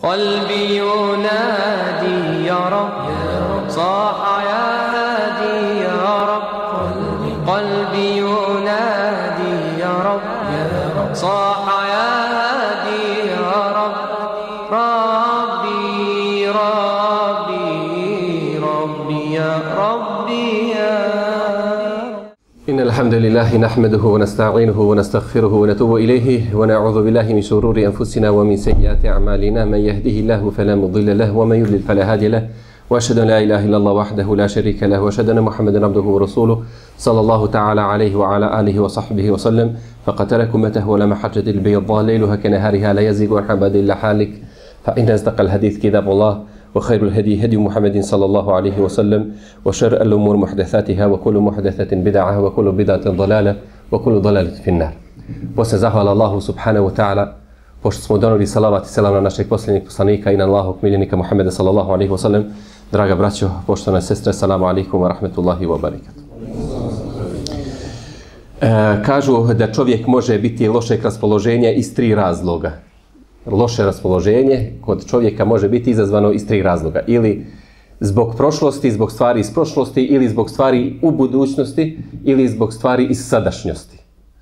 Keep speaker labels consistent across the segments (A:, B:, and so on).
A: قلبي ينادي يا رب صاح يا هادي يا رب قلبي ينادي يا رب صاح يا هادي يا رب ربي ربي ربي يا ربي يا
B: إن الحمد لله نحمده ونستعينه ونستغفره ونتوب إليه ونعوذ بالله من شرور أنفسنا ومن سيئات أعمالنا من يهده الله فلا مضل له ومن يضلل فلا هادي له وأشهد أن لا إله إلا الله وحده لا شريك له وأشهد أن محمدا عبده ورسوله صلى الله تعالى عليه وعلى آله وصحبه وسلم فقد ترك أمته ولم حجة البيضاء ليلها كنهارها لا يزيغ عن عباد إلا حالك فإن أصدق الحديث كتاب الله وخير الهدي هدي محمد صلى الله عليه وسلم وشر الأمور محدثاتها وكل محدثة بدعة وكل بدعة ضلالة وكل ضلالة في النار. Poslije zahvala Allahu subhanahu wa ta'ala, pošto smo donijeli salavat i selam na našeg posljednjeg poslanika i na Allahovog miljenika Muhammeda sallallahu alaihi wa sallam, draga braćo, poštovane sestre, salamu alaikum wa rahmetullahi wa barakatuh. Kažu da čovjek može biti lošeg raspoloženja iz 3 razloga. Loše raspoloženje kod čovjeka može biti izazvano iz 3 razloga. Ili zbog prošlosti, zbog stvari iz prošlosti, ili zbog stvari u budućnosti, ili zbog stvari iz sadašnjosti.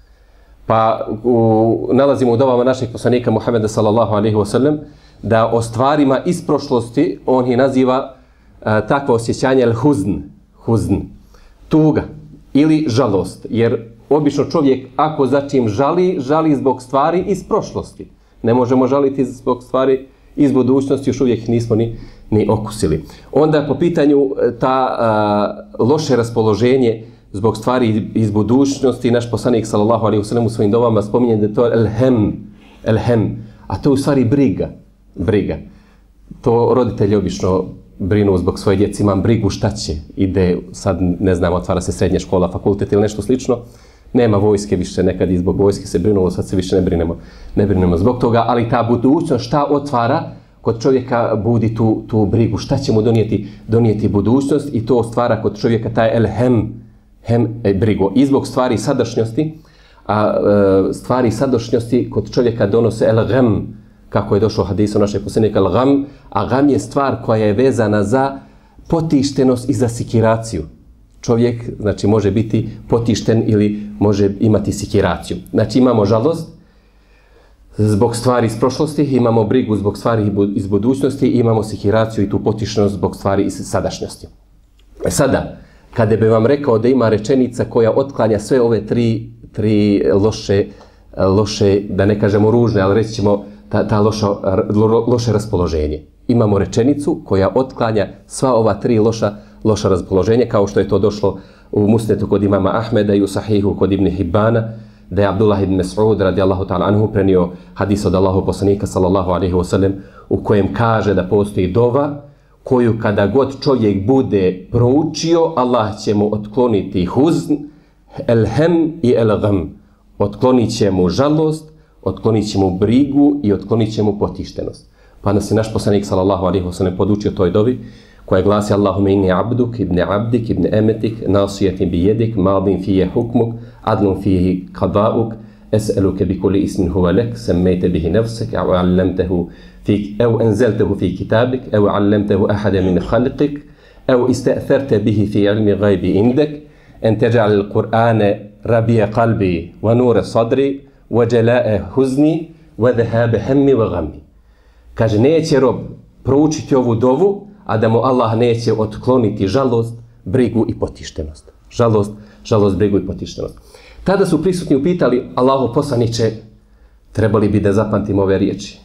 B: Pa nalazimo u dovama našeg poslanika Muhammeda sallallahu alaihi wa sallam da o stvarima iz prošlosti on ih naziva takvo osjećanje huzn, tuga ili žalost. Jer obično čovjek ako za čim žali zbog stvari iz prošlosti. Ne možemo žaliti zbog stvari iz budućnosti, još uvijek nismo ni okusili. Onda po pitanju ta loše raspoloženje zbog stvari iz budućnosti, naš poslanik sallallahu alejhi ve sellem u svojim dovama spominje da je to elhem, a to je u stvari briga. To roditelji obično brinu zbog svoje djece, imam brigu šta će, ide sad, ne znam, otvara se srednja škola, fakultet ili nešto slično. Nema vojske više, nekad i zbog vojske se brinulo, sad se više ne brinemo zbog toga, ali ta budućnost šta otvara, kod čovjeka budi tu brigu, šta će mu donijeti budućnost i to stvara kod čovjeka taj brigu. I zbog stvari sadašnjosti, a stvari sadašnjosti kod čovjeka donose kako je došlo u hadisu našeg poslanika a gam je stvar koja je vezana za potištenost i za sikiraciju. Čovjek, znači, može biti potišten ili može imati sikiraciju. Znači, imamo žalost zbog stvari iz prošlosti, imamo brigu zbog stvari iz budućnosti, imamo sikiraciju i tu potištenost zbog stvari iz sadašnjosti. Sada, kada bi vam rekao da ima rečenica koja otklanja sve ove tri loše, da ne kažemo ružne, ali reći ćemo ta loše raspoloženje. Imamo rečenicu koja otklanja sva ova 3 loša raspoloženja, kao što je to došlo u Musnetu kod imama Ahmeda i u Sahihu kod Ibn Hibbana, da je Abdullah ibn Mas'ud radijallahu ta'ala anhu prenio hadis od Allahov poslanika sallallahu alaihi wa sallam u kojem kaže da postoji dova koju kada god čovjek bude proučio, Allah će mu otkloniti huzn, elhem i elgam. Otklonit će mu žalost, otklonit će mu brigu i otklonit će mu potištenost. Pa nas je naš poslanik sallallahu alaihi wa sallam podučio toj dovi koja glasi Allahume inni abduk, ibn abdik, ibn emetik, nasijetim bi jedik, madin fije hukmuk, adlun fije kadauk, es'eluke bi kuli ismin huva lek, semmejte bihi nefsek, au enzeltehu fi kitabik, au allemtehu ahade min khalqik, au iste'therte bihi fi ilmi gajbi indek, en teđal il-Qur'ane rabije qalbi, wa nure sadri, wa jalae huzni, wa dhahabe hemmi wa gammi. Kaže, neće rob proučiti ovu dovu, a da mu Allah neće otkloniti žalost, brigu i potištenost. Žalost, brigu i potištenost. Tada su prisutni upitali Allahu poslaniče, trebali bi da zapamtimo ove riječi.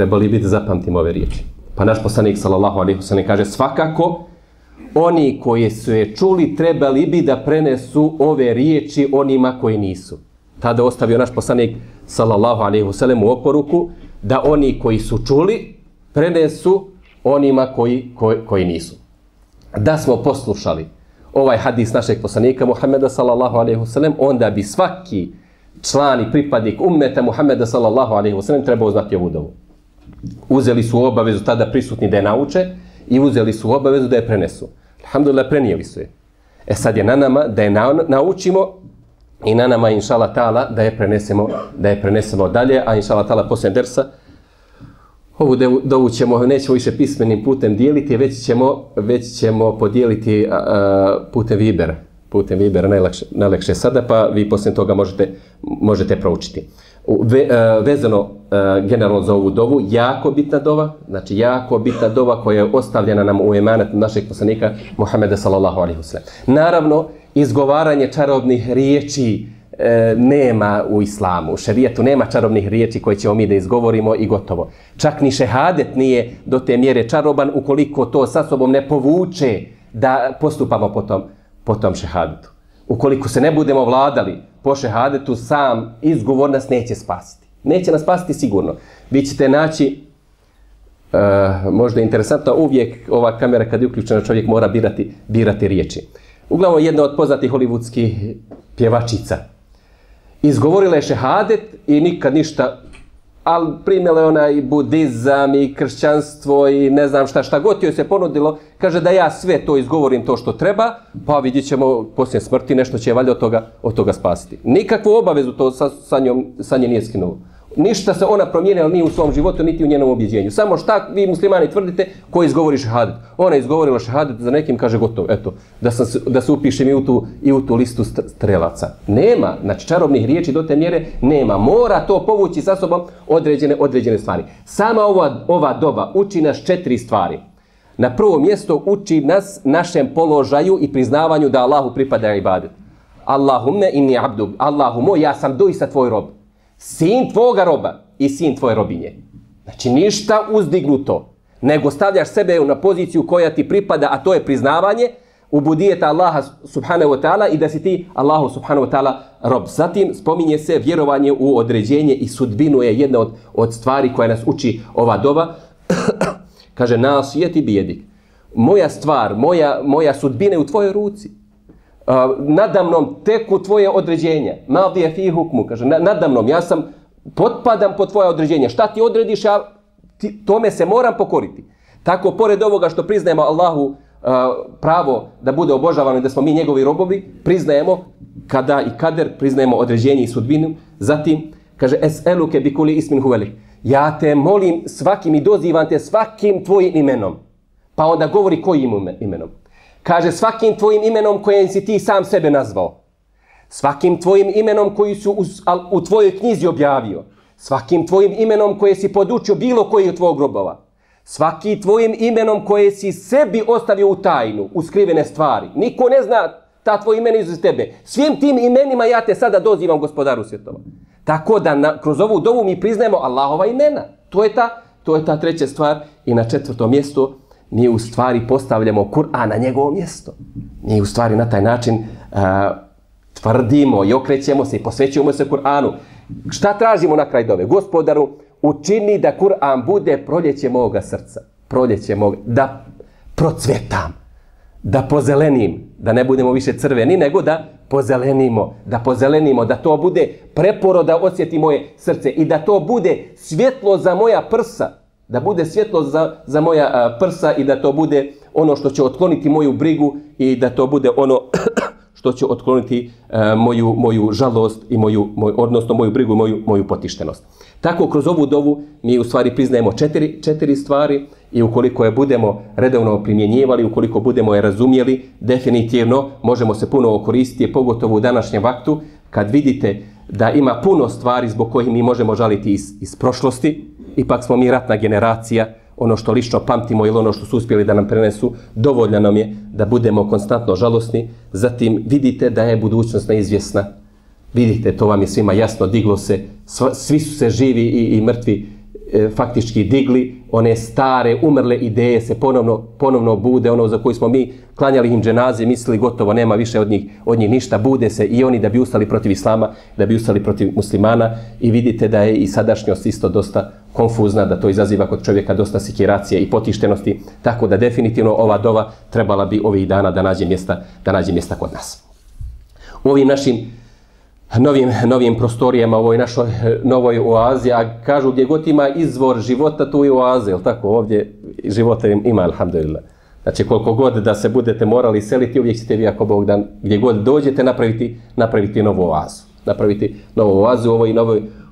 B: Pa naš poslanik sallallahu alejhi ve sellem kaže, svakako oni koji su je čuli trebali bi da prenesu ove riječi onima koji nisu. Tada ostavio naš poslanik sallallahu alejhi ve sellem u oporuku da oni koji su čuli prenesu onima koji nisu. Da smo poslušali ovaj hadis našeg poslanika Muhammeda sallallahu alejhi ve sellem, onda bi svaki član i pripadnik ummeta Muhammeda sallallahu alejhi ve sellem trebao znati ovu dovu. Uzeli su obavezu tada prisutni da je nauče i uzeli su obavezu da je prenesu. Alhamdulillah, prenijeli su je. Sad je na nama da je naučimo i na nama, inšallah ta'ala, da je prenesemo dalje, a inšallah ta'ala poslije dersa Ovu dovu nećemo više pismenim putem dijeliti, već ćemo podijeliti putem Vibera. Putem Vibera najlakše sada, pa vi poslije toga možete proučiti. Vezano generalno za ovu dovu, jako bitna dova, znači jako bitna dova koja je ostavljena nam u emanet našeg poslanika Muhameda sallallahu alejhi ve sellem. Naravno, izgovaranje čarobnih riječi nema u islamu, u šerijetu nema čarobnih riječi koje ćemo mi da izgovorimo i gotovo. Čak ni šehadet nije do te mjere čaroban ukoliko to sa sobom ne povuče da postupamo po tom šehadetu. Ukoliko se ne budemo vladali po šehadetu, sam izgovor nas neće spasiti. Neće nas spasiti sigurno. Vi ćete naći, možda interesantno, uvijek ova kamera kad je uključena čovjek mora birati riječi. Uglavnom jedna od poznatih hollywoodskih pjevačica izgovorila je šehadet i nikad ništa, ali primjela je ona i budizam i kršćanstvo i ne znam šta god joj se ponudilo, kaže da ja sve to izgovorim to što treba, pa vidjet ćemo poslije smrti nešto će je valjda od toga spasiti. Nikakvu obavezu to sa nje nije skinulo. Ništa se ona promijenila ni u svom životu, niti u njenom objeđenju. Samo šta vi muslimani tvrdite, ko izgovori šehadet. Ona je izgovorila šehadet, za nekim kaže gotovo, eto, da se upišem i u tu listu strelaca. Nema, znači čarobnih riječi do te mjere nema. Mora to povući sa sobom određene stvari. Sama ova doba uči nas 4 stvari. Na prvo mjesto uči nas našem položaju i priznavanju da Allahu pripada ibadet. Allahumme inni abduk, Allahu moj, ja sam doista tvoj rob. Sin tvoga roba i sin tvoje robinje. Znači ništa uzdignuto, nego stavljaš sebe na poziciju koja ti pripada, a to je priznavanje ubudijeta Allaha subhanahu wa ta'ala i da si ti Allahu subhanahu wa ta'ala rob. Zatim spominje se vjerovanje u određenje i sudbinu je jedna od stvari koja nas uči ova doba. Kaže, nasijeti bijedik. Moja stvar, moja sudbina je u tvojoj ruci. Nadamnom teku tvoje određenja. Maldije fi hukmu, kaže, nadamnom, ja sam potpadam pod tvoje određenja. Šta ti odrediš, tome se moram pokoriti. Tako, pored ovoga što priznajemo Allahu pravo da bude obožavano i da smo mi njegovi robovi, priznajemo kada i kader, priznajemo određenje i sudbinu. Zatim, kaže, es'eluke bi kuli ismin huvelik. Ja te molim svakim i dozivam te svakim tvojim imenom. Pa onda govori kojim imenom. Kaže, svakim tvojim imenom kojim si ti sam sebe nazvao. Svakim tvojim imenom koji su u tvojoj knjizi objavio. Svakim tvojim imenom koje si podučio bilo koji od tvojeg robova. Svakim tvojim imenom koje si sebi ostavio u tajnu, u skrivene stvari. Niko ne zna ta tvoj imen iz tebe. Svim tim imenima ja te sada dozivam gospodaru svjetova. Tako da kroz ovu dovu mi priznajemo Allahova imena. To je ta treća stvar. I na 4. mjestu mi u stvari postavljamo Kur'an na njegovo mjesto. Mi u stvari na taj način tvrdimo i okrećemo se i posvećujemo se Kur'anu. Šta tražimo na kraj dove? Gospodaru, učini da Kur'an bude proljeće moga srca. Proljeće moga, da procvjetam, da pozelenim, da ne budemo više crveni, nego da pozelenimo, da to bude preporoda osjeti moje srce i da to bude svjetlo za moja prsa. Da bude svjetlo za moja prsa i da to bude ono što će otkloniti moju brigu i da to bude ono što će otkloniti moju žalost i odnosno moju brigu i moju potištenost. Tako kroz ovu dovu mi u stvari priznajemo 4 stvari i ukoliko je budemo redovno primjenjivali, ukoliko budemo je razumjeli, definitivno možemo se puno koristiti, pogotovo u današnjem vaktu, kad vidite da ima puno stvari zbog kojih mi možemo žaliti iz prošlosti. Ipak smo mi ratna generacija, ono što lično pamtimo ili ono što su uspjeli da nam prenesu, dovoljno nam je da budemo konstantno žalosni. Zatim vidite da je budućnost neizvjesna. Vidite, to vam je svima jasno, diglo se, svi su se živi i mrtvi faktički digli, one stare, umrle ideje se ponovno bude, ono za koje smo mi klanjali im dženaze, mislili gotovo, nema više od njih ništa, bude se i oni da bi ustali protiv islama, da bi ustali protiv muslimana i vidite da je i sadašnjost isto dosta konfuzna, da to izaziva kod čovjeka dosta sikiracije i potištenosti, tako da definitivno ova dova trebala bi ovih dana da nađe mjesta kod nas. U ovim našim novim prostorijama, u ovoj našoj novoj oazi, a kažu gdje god ima izvor života, tu je oaze, jel tako? Ovdje života ima, alhamdulillah. Znači koliko god da se budete morali seliti, uvijek ćete vi, ako Bog dan, gdje god dođete, napraviti novu oazu. Napraviti novu oazu u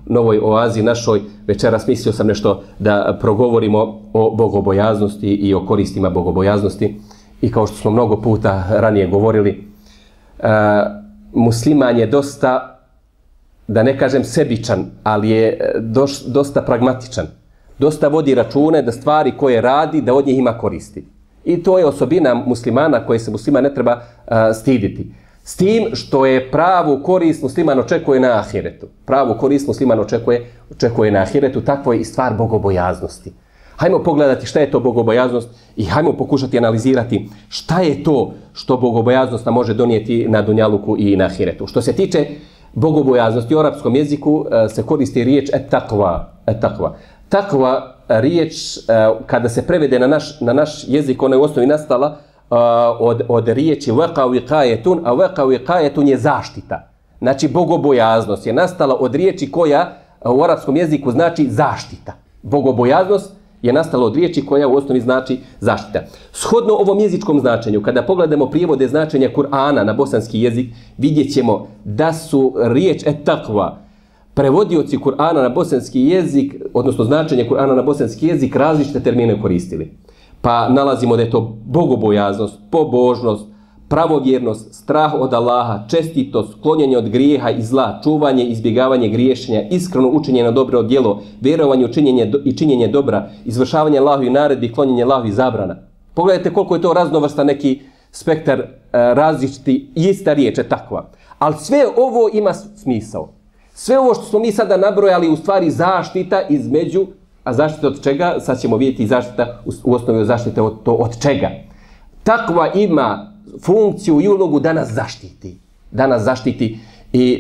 B: novoj oazi našoj. Večeras mislio sam nešto da progovorimo o bogobojaznosti i o koristima bogobojaznosti. I kao što smo mnogo puta ranije govorili, musliman je dosta, da ne kažem sebičan, ali je dosta pragmatičan. Dosta vodi račune da stvari koje radi, da od njih ima koristi. I to je osobina muslimana koje se musliman ne treba stiditi. S tim što je pravu korist musliman očekuje na ahiretu. Pravu korist musliman očekuje na ahiretu, takvo je i stvar bogobojaznosti. Hajmo pogledati šta je to bogobojaznost i hajmo pokušati analizirati šta je to što bogobojaznost nam može donijeti na dunjaluku i na ahiretu. Što se tiče bogobojaznosti u arapskom jeziku se koristi riječ et-takva. Takva riječ kada se prevede na naš jezik, ona je u osnovi nastala od riječi vaqa wiqayatun, a vaqa wiqayatun je zaštita. Znači bogobojaznost je nastala od riječi koja u arapskom jeziku znači zaštita. Bogobojaznost je nastala od riječi koja u osnovi znači zaštita. Shodno ovom jezičkom značenju, kada pogledamo prijevode značenja Kur'ana na bosanski jezik, vidjet ćemo da su riječ et-takva, prevodioci Kur'ana na bosanski jezik, odnosno značenje Kur'ana na bosanski jezik, različite termine koristili. Pa nalazimo da je to bogobojaznost, pobožnost, pravovjernost, strah od Allaha, čestitost, klonjenje od grijeha i zla, čuvanje, izbjegavanje griješenja, iskreno učenje na dobro djelo, vjerovanje i činjenje dobra, izvršavanje Allahovih naredbi, klonjenje Allahovih zabrana. Pogledajte koliko je to raznovrstan neki spektar različiti, ista riječ je takva. Ali sve ovo ima smisao. Sve ovo što smo mi sada nabrojali u stvari zaštita između, a zaštita od čega? Sad ćemo vidjeti zaštita u osnovi zaštite od čega. Takva ima funkciju i ulogu da nas zaštiti. Da nas zaštiti i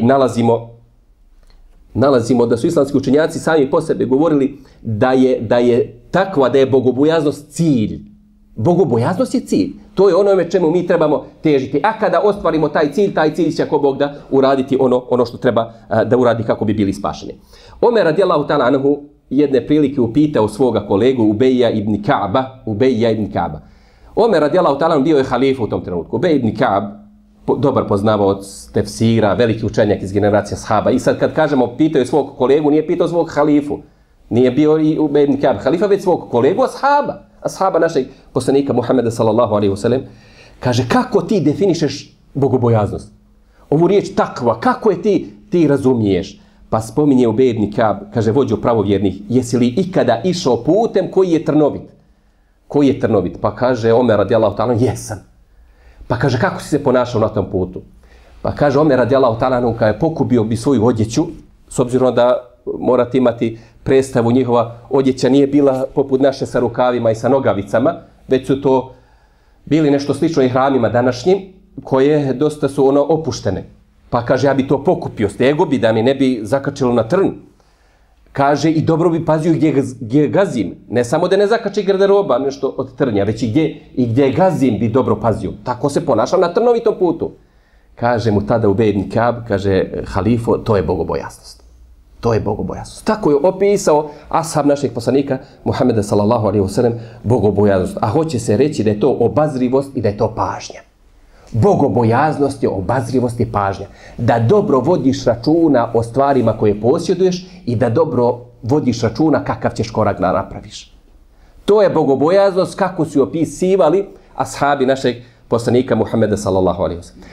B: nalazimo da su islamski učenjaci sami po sebi govorili da je takva, da je bogobojaznost cilj. Bogobojaznost je cilj. To je onome čemu mi trebamo težiti. A kada ostvarimo taj cilj će ako Bog da uraditi ono što treba da uradi kako bi bili spašeni. Omer radijallahu ta'ala anhu jedne prilike upitao svoga kolegu Ubejja ibn Ka'ba. Omer radijallahu ta'ala bio je halifa u tom trenutku. Ubej ibn Ka'b, dobar poznavaoc tefsira, veliki učenjak iz generacija sahaba. I sad kad kažemo pitao je svog kolegu, nije pitao svog halifu. Nije bio i Ubej ibn Ka'b halifa, već svog kolegu ashaba našeg poslanika Muhammeda sallallahu alaihi wasallam. Kaže, kako ti definišeš bogobojaznost? Ovu riječ takva, kako je ti razumiješ? Pa spominje Ubej ibn Ka'b, kaže, vođo pravovjernih, jesi li ikada išao putem koji je trnovit? Koji je trnovit? Pa kaže Omer radijallahu ta'ala, jesam. Pa kaže, kako si se ponašao na tom putu? Pa kaže Omer radijallahu ta'ala, kada je pokupio bi svoju odjeću, s obzirom da morate imati predstavu, njihova odjeća nije bila poput naše sa rukavima i sa nogavicama, već su to bili nešto slično i hramima današnjim, koje dosta su opuštene. Pa kaže, ja bi to pokupio, stego bi da mi ne bi zakačilo na trn. Kaže, i dobro bi pazio gdje gazim. Ne samo da ne zakači garderoba nešto od trnja, već i gdje gazim bi dobro pazio. Tako se ponašam na trnovitom putu. Kaže mu tada Ubej ibn Ka'b, kaže, halifo, to je bogobojaznost. To je bogobojaznost. Tako je opisao ashab našeg poslanika Muhammeda sallallahu alaihi wasallam bogobojaznost. A hoće se reći da je to obazrivost i da je to pažnja. Bogobojaznost je obazrivost i pažnja. Da dobro vodiš računa o stvarima koje posjeduješ i da dobro vodiš računa kakav ćeš korak da napraviš. To je bogobojaznost kako su opisivali ashabi našeg poslanika Muhammeda sallallahu alaihi wasallam.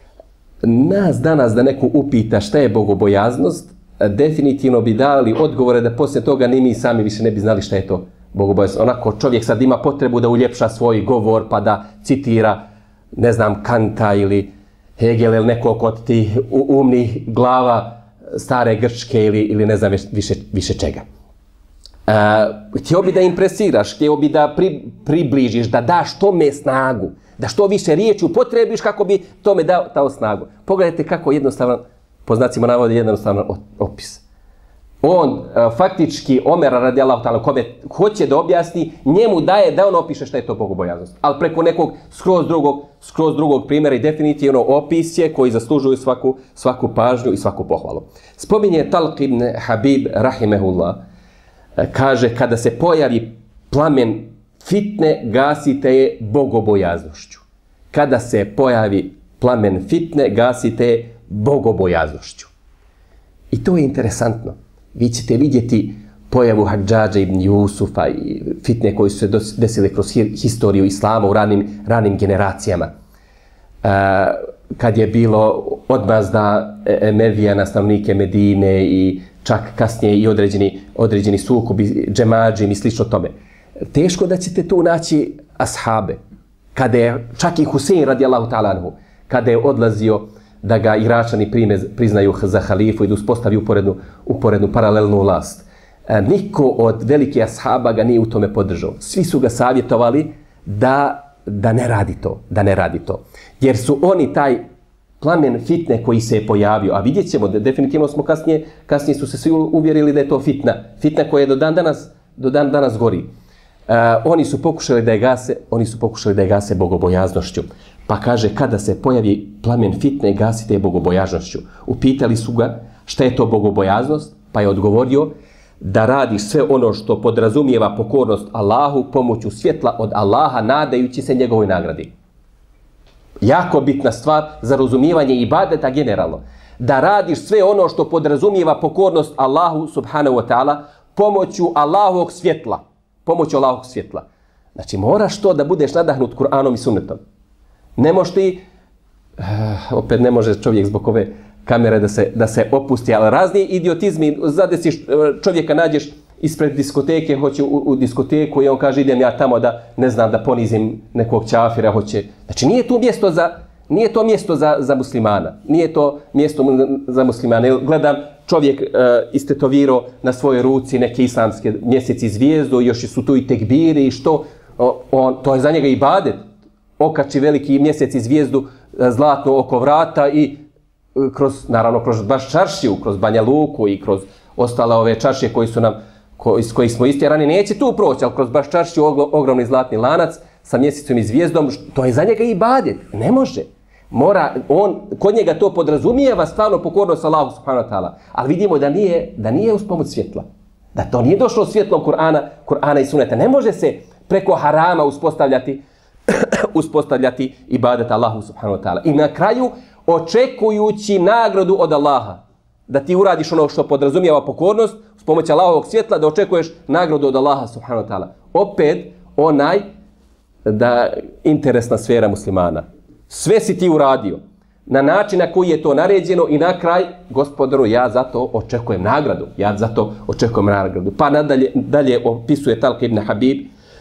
B: Nas danas da neko upita šta je bogobojaznost, definitivno bi dali odgovore da poslije toga ni mi sami više ne bi znali šta je to bogobojaznost. Onako čovjek sad ima potrebu da uljepša svoj govor pa da citira, ne znam, Kanta ili Hegel ili nekog od tih umnih glava stare Grčke ili ne znam više čega. Htio bi da impresiraš, htio bi da približiš, da daš tome snagu, da što više riječi upotrebiš kako bi tome dao snagu. Pogledajte kako jednostavan, po znacima navode, jednostavan opis. On faktički Omera radijallahu ta'ala kome hoće da objasni, njemu daje da on opiše šta je to bogobojaznost. Ali preko nekog skroz drugog primjera i definitivno opis je koji zaslužuju svaku pažnju i svaku pohvalu. Spominje Talq ibn Habib rahimehullah, kaže, kada se pojavi plamen fitne, gasite je bogobojaznošću. Kada se pojavi plamen fitne, gasite je bogobojaznošću. I to je interesantno. Vi ćete vidjeti pojavu Hadžadža ibn Jusufa i fitne koji su se desile kroz historiju islama u ranim generacijama. Kad je bilo odmazda Emevija na stanovnike Medine i čak kasnije i određeni sukobi, džemadžim i slično tome. Teško da ćete tu naći ashabe. Kada je čak i Husein radijallahu ta'ala anhu, kada je odlazio da ga Iračani priznaju za halifu i da uspostavi uporednu paralelnu vlast. Niko od velike ashaba ga nije u tome podržao. Svi su ga savjetovali da ne radi to. Jer su oni taj plamen fitne koji se je pojavio, a vidjet ćemo, definitivno smo kasnije su se svi uvjerili da je to fitna koja je do dan danas gori. Oni su pokušali da je gase bogobojaznošću. Pa kaže, kada se pojavi plamen fitne, gasite je bogobojaznošću. Upitali su ga šta je to bogobojaznost, pa je odgovorio da radiš sve ono što podrazumijeva pokornost Allahu pomoću svjetla od Allaha, nadajući se njegovoj nagradi. Jako bitna stvar za razumijevanje ibadeta generalno. Da radiš sve ono što podrazumijeva pokornost Allahu subhanahu wa ta'ala pomoću Allahovog svjetla. Znači moraš to da budeš nadahnut Kur'anom i sunnetom. Ne možeš ti, opet ne može čovjek zbog ove kamere da se opusti, ali razni idiotizmi, zadesiš čovjeka, nađeš ispred diskoteke, hoće u diskoteku i on kaže idem ja tamo da ponizim nekog ćafira, hoće. Znači nije to mjesto za muslimana. Nije to mjesto za muslimana. Gledam, čovjek istetovirao na svojoj ruci neke islamske mjeseci i zvijezdu, još su tu i tekbiri i što, to je za njega ibadet. Okači veliki mjesec i zvijezdu zlatnu oko vrata i kroz baš čaršiju, kroz Banja Luku i kroz ostale ove čaršije iz kojih smo istjerani, neće tu proći, ali kroz baš čaršiju ogromni zlatni lanac sa mjesecom i zvijezdom, to je za njega ibadet. Ne može. Kod njega to podrazumijeva stvarno pokornost Allahu subhanahu wa ta'ala. Ali vidimo da nije uz pomoć svjetla. Da to nije došlo svjetlom Kur'ana i sunneta. Ne može se preko harama uspostavljati ibadet Allahu subhanahu wa ta'ala. I na kraju, očekujući nagradu od Allaha. Da ti uradiš ono što podrazumijeva pokornost, s pomoć Allahovog svjetla, da očekuješ nagradu od Allaha subhanahu wa ta'ala. Opet, interesna sfera muslimana. Sve si ti uradio na način na koji je to naređeno i na kraj, Gospodaru, ja zato očekujem nagradu. Pa dalje opisuje Talq ibn Habib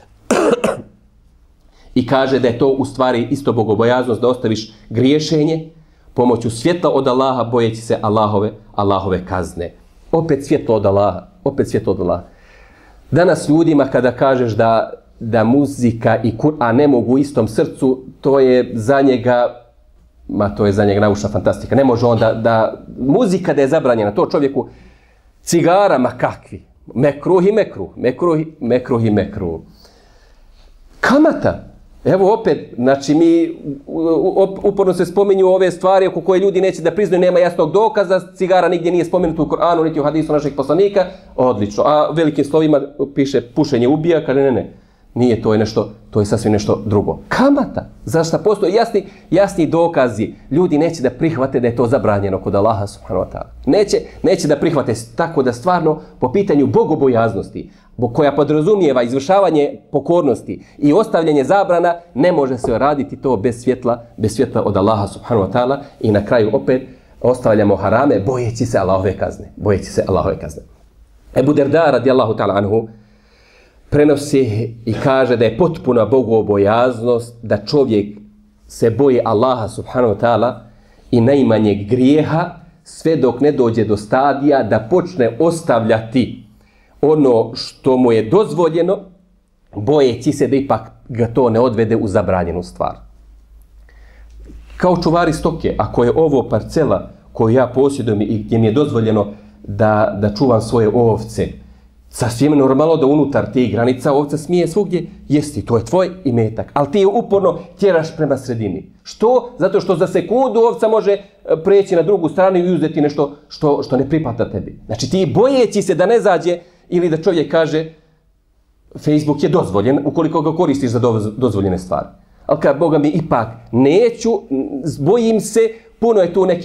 B: i kaže da je to u stvari isto bogobojaznost, da ostaviš griješenje pomoću svjetla od Allaha, bojeći se Allahove kazne. Opet svjetlo od Allaha. Danas ljudima kada kažeš da muzika i Kur'an ne mogu u istom srcu, to je za njega naučna fantastika. Ne može on muzika da je zabranjena, to čovjeku, cigara, ma kakvi, mekruh. Kamata, evo opet, znači mi uporno se spominju ove stvari oko koje ljudi neće da priznaju, nema jasnog dokaza, cigara nigdje nije spomenuta u Koranu, niti u hadisu našeg poslanika, odlično. A velikim slovima piše pušenje ubija, kaže ne. Nije, to je sasvim nešto drugo. Kamata, zašto postoje jasni dokazi, ljudi neće da prihvate da je to zabranjeno kod Allaha subhanahu wa ta'ala. Neće da prihvate, tako da stvarno po pitanju bogobojaznosti, koja podrazumijeva izvršavanje pokornosti i ostavljanje zabrana, ne može se raditi to bez svjetla od Allaha subhanahu wa ta'ala i na kraju opet ostavljamo harame bojeći se Allahove kazne. Ebu Derda radijallahu ta'ala anhu prenosi i kaže da je potpuna bogobojaznost da čovjek se boji Allaha subhanahu wa ta'ala i najmanjeg grijeha sve dok ne dođe do stadija da počne ostavljati ono što mu je dozvoljeno, bojeći se da ipak ga to ne odvede u zabranjenu stvar. Kao čuvari stoke, ako je ovo parcela koju ja posjedujem i gdje mi je dozvoljeno da čuvam svoje ovce, sasvim normalno da unutar tih granica ovca smije svugdje jesti, to je tvoj imetak, ali ti je uporno tjeraš prema sredini. Što? Zato što za sekundu ovca može preći na drugu stranu i uzeti nešto što ne pripada tebi. Znači ti bojeći se da ne zađe ili da čovjek kaže Facebook je dozvoljen ukoliko ga koristiš za dozvoljene stvari. Ali kad Boga mi ipak neću, bojim se, puno je tu nekih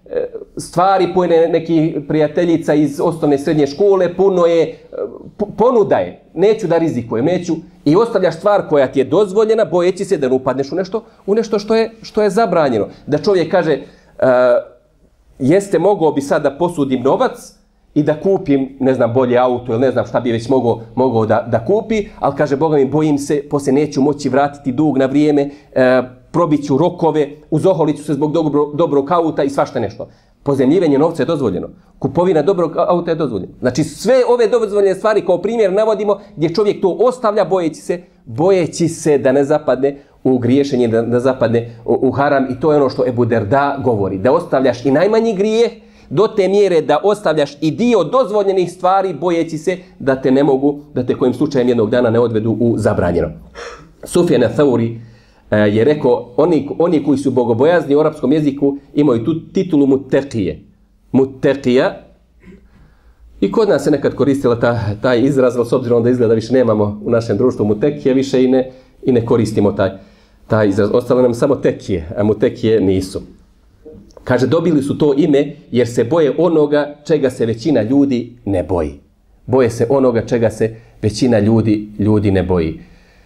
B: stvari, puno je neki prijateljica iz osnovne srednje škole, puno je, ponuda je, neću da rizikujem, neću, i ostavljaš stvar koja ti je dozvoljena, bojeći se da ne upadneš u nešto što je zabranjeno. Da čovjek kaže, jeste, mogao bi sad da posudim novac i da kupim, ne znam, bolje auto ili ne znam šta bi već mogao da kupi, ali kaže, Boga mi, bojim se, poslije neću moći vratiti dug na vrijeme, probit ću rokove, uzoholit ću se zbog dobrog auta i svašta nešto. Pozemljivanje novca je dozvoljeno. Kupovina dobrog auta je dozvoljeno. Znači sve ove dozvoljene stvari kao primjer navodimo gdje čovjek to ostavlja bojeći se da ne zapadne u griješenje, da ne zapadne u haram, i to je ono što Ebu Derda govori. Da ostavljaš i najmanji grijeh do te mjere da ostavljaš i dio dozvoljenih stvari bojeći se da te ne mogu, da te kojim slučajem jednog dana ne odvedu u zabranjeno. Sufjan al-Thauri je rekao, oni koji su bogobojazni u arapskom jeziku imaju tu titulu mutekije. Mutekija. I kod nas se nekad koristila taj izraz, ali s obzirom da izgleda više nemamo u našem društvu mutekije, više i ne koristimo taj izraz. Ostalo nam samo tekije, a mutekije nisu. Kaže, dobili su to ime jer se boje onoga čega se većina ljudi ne boji. Boje se onoga čega se većina ljudi ne boji.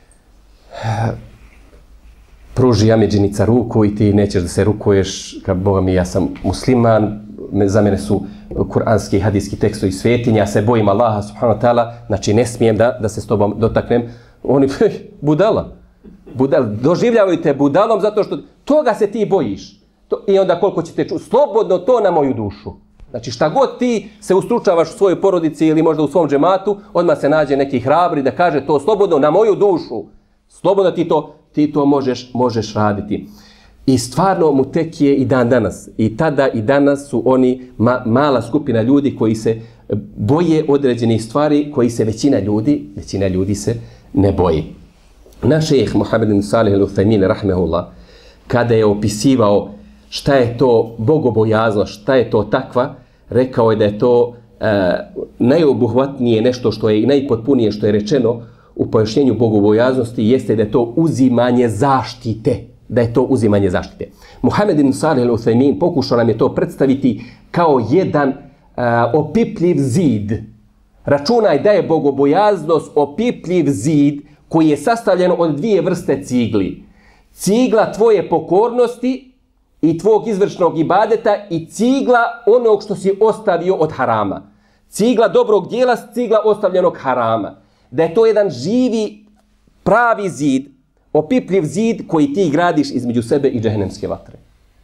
B: Pruži amidžinica ruku i ti nećeš da se rukuješ, kao Boga mi, ja sam musliman, za mene su kuranski i hadijski tekstovi svetinja, ja se bojim Allaha subhanahu wa ta'ala, znači ne smijem da se s tobom dotaknem. Oni, budala, doživljavaju te budalom zato što toga se ti bojiš. I onda koliko ćete čuti, slobodno to na moju dušu. Znači šta god ti se ustručavaš u svojoj porodici ili možda u svom džematu, odmah se nađe neki hrabri da kaže to slobodno na moju dušu. Slobodno ti to možeš raditi. I stvarno mutekije i dan danas. I tada i danas su oni mala skupina ljudi koji se boje određenih stvari koji se većina ljudi se ne boji. Naš šejh Muhammed ibn Salih al-Uthaymin rahimehullah, kada je opisivao šta je to bogobojaznost, šta je to takva, rekao je da je to najobuhvatnije nešto što je i najpotpunije što je rečeno u pojašnjenju bogobojaznosti, jeste da je to uzimanje zaštite. Da je to uzimanje zaštite. Muhammed ibn Salih al-Uthaymin pokušao nam je to predstaviti kao jedan opipljiv zid. Računaj da je bogobojaznost opipljiv zid koji je sastavljen od dvije vrste cigli. Cigla tvoje pokornosti i tvog izvršnog ibadeta i cigla onog što si ostavio od harama. Cigla dobrog dijela, cigla ostavljenog harama. Da je to jedan živi, pravi zid, opipljiv zid koji ti gradiš između sebe i džehennemske vatre.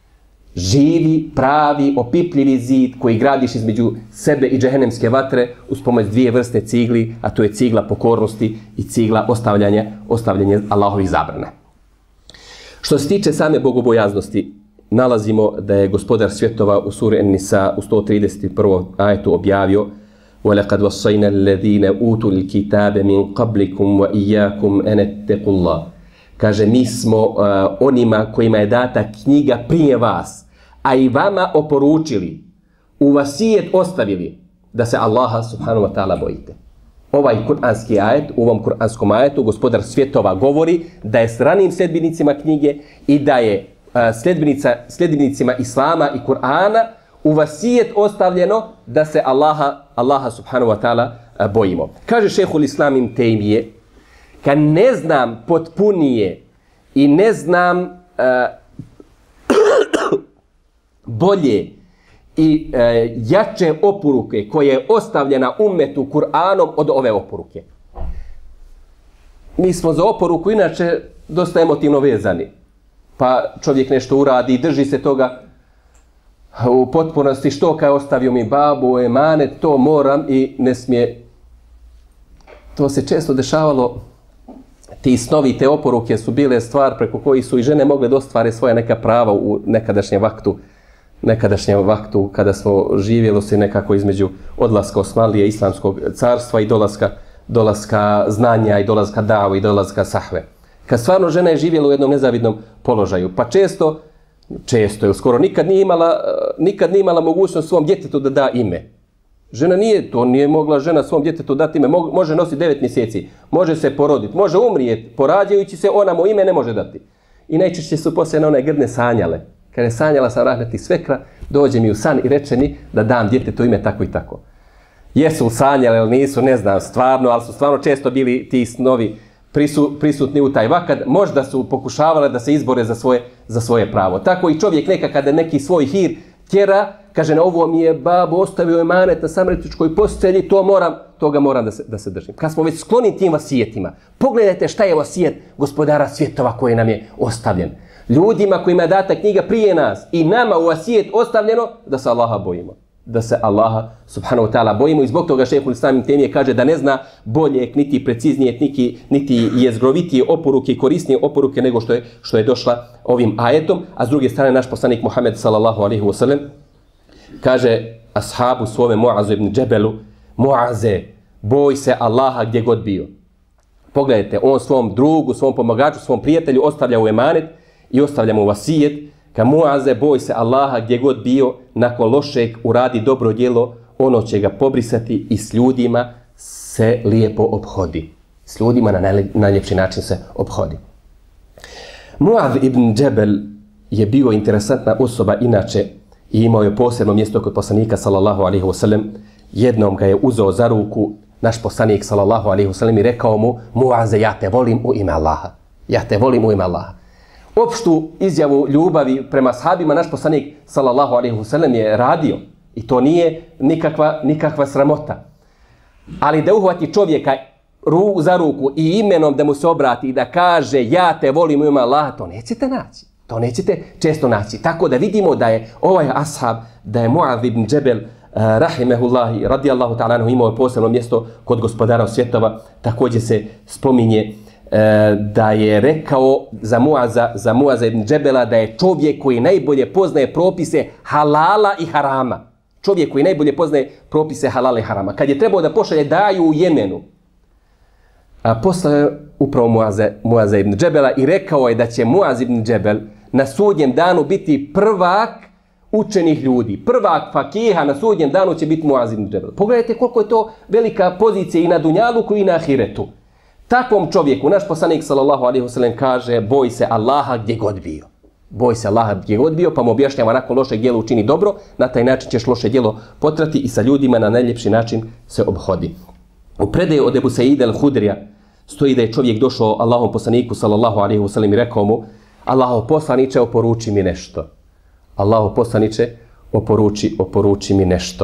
B: Živi, pravi, opipljivi zid koji gradiš između sebe i džehennemske vatre uz pomoć dvije vrste cigli, a to je cigla pokornosti i cigla ostavljanja Allahovih zabrana. Što se tiče same bogobojaznosti, nalazimo da je Gospodar svjetova u suri An-Nisa u 131. ajetu objavio وَلَقَدْ وَصَّيْنَا الَّذِينَ أُوتُوا الْكِتَابَ مِنْ قَبْلِكُمْ وَإِيَّاكُمْ أَنِ اتَّقُوا اللَّهَ. Kaže, mi smo onima kojima je data knjiga prije vas, a i vama oporučili, u vasijet ostavili da se Allaha subhanahu wa ta'ala bojite. Ovaj kuranski ajet, u ovom kuranskom ajetu, Gospodar svjetova govori da je s ranijim sljedbenicima knjige i da je sljedbenicima Islama i Kur'ana u vasijet ostavljeno da se Allaha subhanahu wa ta'ala bojimo. Kaže šejhul Islam Ibn Tejmije, kad ne znam potpunije i ne znam bolje i jače oporuke koje je ostavljena ummetu Kur'anom od ove oporuke. Mi smo za oporuku inače dosta emotivno vezani. Pa čovjek nešto uradi i drži se toga u potpunosti, što kaj ostavio mi babu, emanet, to moram i ne smije. To se često dešavalo, ti snovi, te oporuke su bile stvar preko koji su i žene mogle da ostvare svoja neka prava u nekadašnjem vaktu kada smo živjelo se nekako između odlaska Osmanlije, Islamskog carstva i dolaska znanja i dolaska davu i dolaska sahve. Kad stvarno žena je živjela u jednom nezavidnom položaju, pa često ili skoro nikad nije imala mogućnost svom djetetu da da ime. Žena nije mogla žena svom djetetu dati ime, može nositi 9 mjeseci, može se poroditi, može umrijeti, porađajući se, ona mu ime ne može dati. I najčešće su poslije na one grdne sanjale. Kaže, sanjala sam rahmetli svekra, dođe mi u san i reče mi da dam djetetu ime tako i tako. Jesu sanjali ili nisu, ne znam stvarno, ali su stvarno često bili ti snovi prisutni u taj vakad. Možda su pokušavale da se izbore za svoje pravo. Tako i čovjek neka kada neki svoj hir tjera, kaže, ovo mi je babo ostavio emanet na samretičkoj postelji, toga moram da se držim. Kad smo već skloni tim vasijetima, pogledajte šta je vasijet gospodara svjetova koji nam je ostavljen. Ljudima kojima je data knjiga prije nas i nama u vasijet ostavljeno da se Allaha bojimo. Da se Allaha subhanahu wa ta'ala bojimo i zbog toga šejhul islam ibn Temije kaže da ne zna boljeg, niti preciznije, niti jezgrovitije oporuke i korisnije oporuke nego što je došla ovim ajetom, a s druge strane naš poslanik Muhammed sallallahu alejhi ve sellem kaže ashabu svome Muazu ibn Džebelu, Muaze, boj se Allaha gdje god bio. Pogledajte, on svom drugu, svom pomagaču, svom prijatelju ostavlja u emanet i ostavlja mu vasijet. Ka Muaze, boj se Allaha gdje god bio, nakon lošeg uradi dobro djelo, ono će ga pobrisati i s ljudima se lijepo obhodi. S ljudima na najljepši način se obhodi. Muaz ibn Džebel je bio interesantna osoba inače i imao je posebno mjesto kod poslanika sallallahu alejhi ve sellem. Jednom ga je uzeo za ruku naš poslanik sallallahu alejhi ve sellem i rekao mu, Muaze, ja te volim u ime Allaha. Ja te volim u ime Allaha. Opštu izjavu ljubavi prema sahabima naš poslanik sallallahu alejhi ve sellem je radio i to nije nikakva sramota. Ali da uhvati čovjeka za ruku i imenom da mu se obrati i da kaže ja te volim u ime Allaha, to nećete naći. To nećete često naći. Tako da vidimo da je ovaj ashab, da je Muaz ibn Džebel rahimehullahi radijallahu ta'ala anhu imao posebno mjesto kod gospodara svjetova. Također se spominje da je rekao za Muaza ibn Džebela da je čovjek koji najbolje poznaje propise halala i harama. Čovjek koji najbolje poznaje propise halala i harama. Kad je trebao da pošalje daju u Jemenu, poslao je upravo Muaza ibn Džebela i rekao je da će Muaz ibn Džebel na sudnjem danu biti prvak učenih ljudi. Prvak fakiha na sudnjem danu će biti Muaz ibn Džebel. Pogledajte koliko je to velika pozicija i na dunjaluku i na ahiretu. Takvom čovjeku naš poslanik sallallahu alejhi ve sellem kaže boj se Allaha gdje god bio. Boj se Allaha gdje god bio, pa mu objašnjava nakon lošeg djela učini dobro, na taj način ćeš loše djelo potrati i sa ljudima na najljepši način se obhodi. U predaji od Ebu Saida al-Hudrija stoji da je čovjek došao Allahom poslaniku sallallahu alejhi ve sellem i rekao mu, Allahov poslaniče, oporuči mi nešto. Allahov poslaniče, oporuči mi nešto.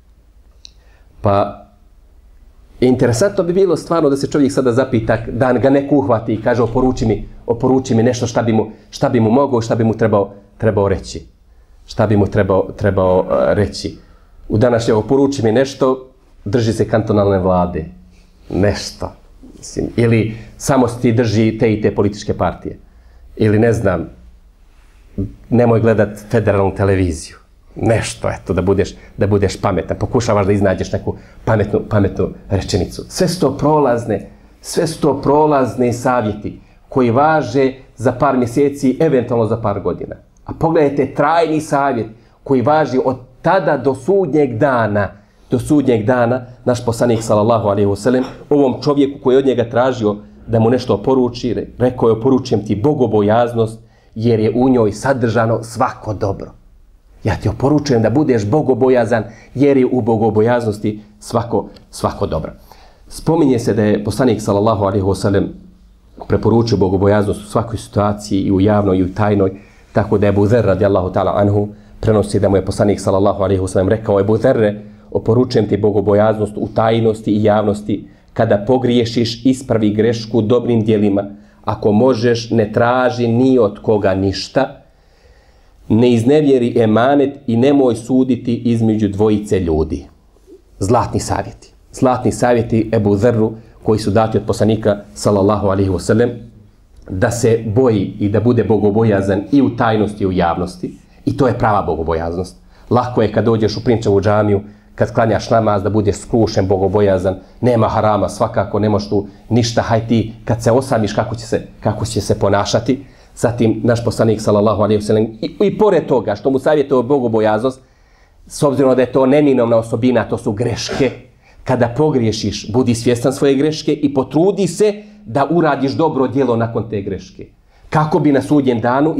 B: Pa interesantno bi bilo stvarno da se čovjek sada zapita, da ga neko uhvati i kaže oporuči mi nešto šta bi mu mogao, šta bi mu trebao reći. Šta bi mu trebao reći. U današnje oporuči mi nešto, drži se kantonalne vlade. Nešto. Mislim, ili samo ti drži te i te političke partije. Ili ne znam, nemoj gledat federalnu televiziju. Nešto, eto, da budeš pametan. Pokušavaš da iznađeš neku pametnu rečenicu. Sve su to prolazne savjeti koji važe za par mjeseci, eventualno za par godina. A pogledajte trajni savjet koji važi od tada do sudnjeg dana, naš poslanik sallallahu alejhi ve sellem ovom čovjeku koji od njega tražio da mu nešto oporuči, rekao je oporučujem ti bogobojaznost jer je u njoj sadržano svako dobro. Ja ti oporučujem da budeš bogobojazan jer je u bogobojaznosti svako dobro. Spominje se da je poslanik sallallahu alejhi ve sellem preporučio bogobojaznost u svakoj situaciji i u javnoj i u tajnoj, tako da je Ebu Zer radijallahu ta'ala anhu prenosi da mu je poslanik sallallahu alejhi ve sellem rekao Ebu Zerre, oporučujem ti bogobojaznost u tajnosti i javnosti. Kada pogriješiš, ispravi grešku dobrim djelima. Ako možeš, ne traži ni od koga ništa. Ne iznevjeri emanet i nemoj suditi između dvojice ljudi. Zlatni savjeti Ebu Zerru koji su dati od poslanika sallallahu alejhi ve sellem da se boji i da bude bogobojazan i u tajnosti i u javnosti. I to je prava bogobojaznost. Lako je kad dođeš u Prinčevu džamiju, kad klanjaš namaz, da budeš skrušen, bogobojazan, nema harama, svakako nemaš tu ništa, haj ti kad se osamiš kako će se ponašati. Zatim naš poslanik sallallahu alejhi ve sellem i pored toga što mu savjetuje bogobojaznost, s obzirom da je to neminovna osobina, to su greške. Kada pogriješiš, budi svjestan svoje greške i potrudi se da uradiš dobro djelo nakon te greške. kako bi na sudnjem danu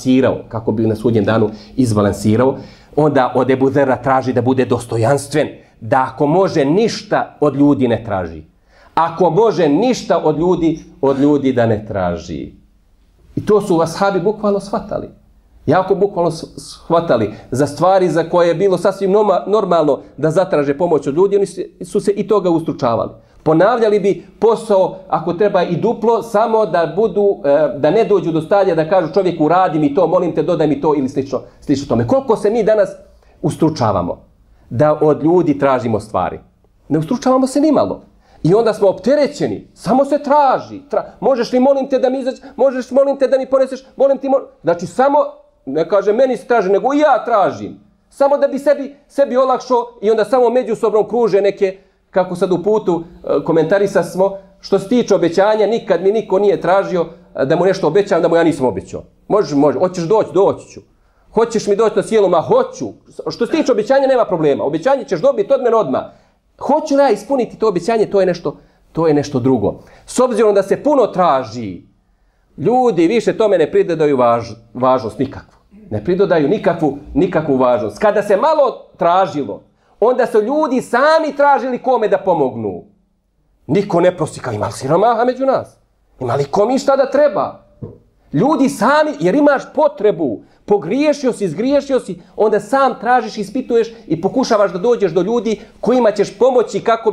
B: izbalansirao, onda od Ebu Zera traži da bude dostojanstven, da ako može ništa od ljudi ne traži. Ako može ništa od ljudi da ne traži. I to su ashabi bukvalno shvatali. Jako bukvalno shvatali za stvari za koje je bilo sasvim normalno da zatraže pomoć od ljudi, oni su se i toga ustručavali. Ponavljali bi posao, ako treba i duplo, samo da ne dođu do stadija da kažu čovjeku radi mi to, molim te, dodaj mi to ili slično tome. Koliko se mi danas ustručavamo da od ljudi tražimo stvari? Ne ustručavamo se ni malo. I onda smo opterećeni, samo se traži. Možeš li, molim te, da mi izađeš, možeš, molim te, da mi poneseš, Znači, samo, ne kaže meni se traži, nego i ja tražim. Samo da bi sebi olakšao i onda samo međusobno kruže neke, kako sad u putu komentarisa smo, što se tiče obećanja, nikad mi niko nije tražio da mu nešto obećam, da mu ja nisam obećao. Može, hoćeš doći ću. Hoćeš mi doći na sjelo, ma hoću. Što se tiče obećanja, nema problema. Obećanje ćeš dobiti od mene odmah. Hoću li ja ispuniti to obećanje, to je nešto drugo. S obzirom da se puno traži, ljudi više tome ne pridodaju važnost nikakvu. Ne pridodaju nikakvu važnost. Kada se malo tražilo, onda su ljudi sami tražili kome da pomognu. Niko ne prosi, kao ima li siromaha među nas? Ima li kom išta da treba? Ljudi sami, jer imaš potrebu, pogriješio si, zgriješio si, onda sam tražiš, ispituješ i pokušavaš da dođeš do ljudi kojima ćeš pomoći kako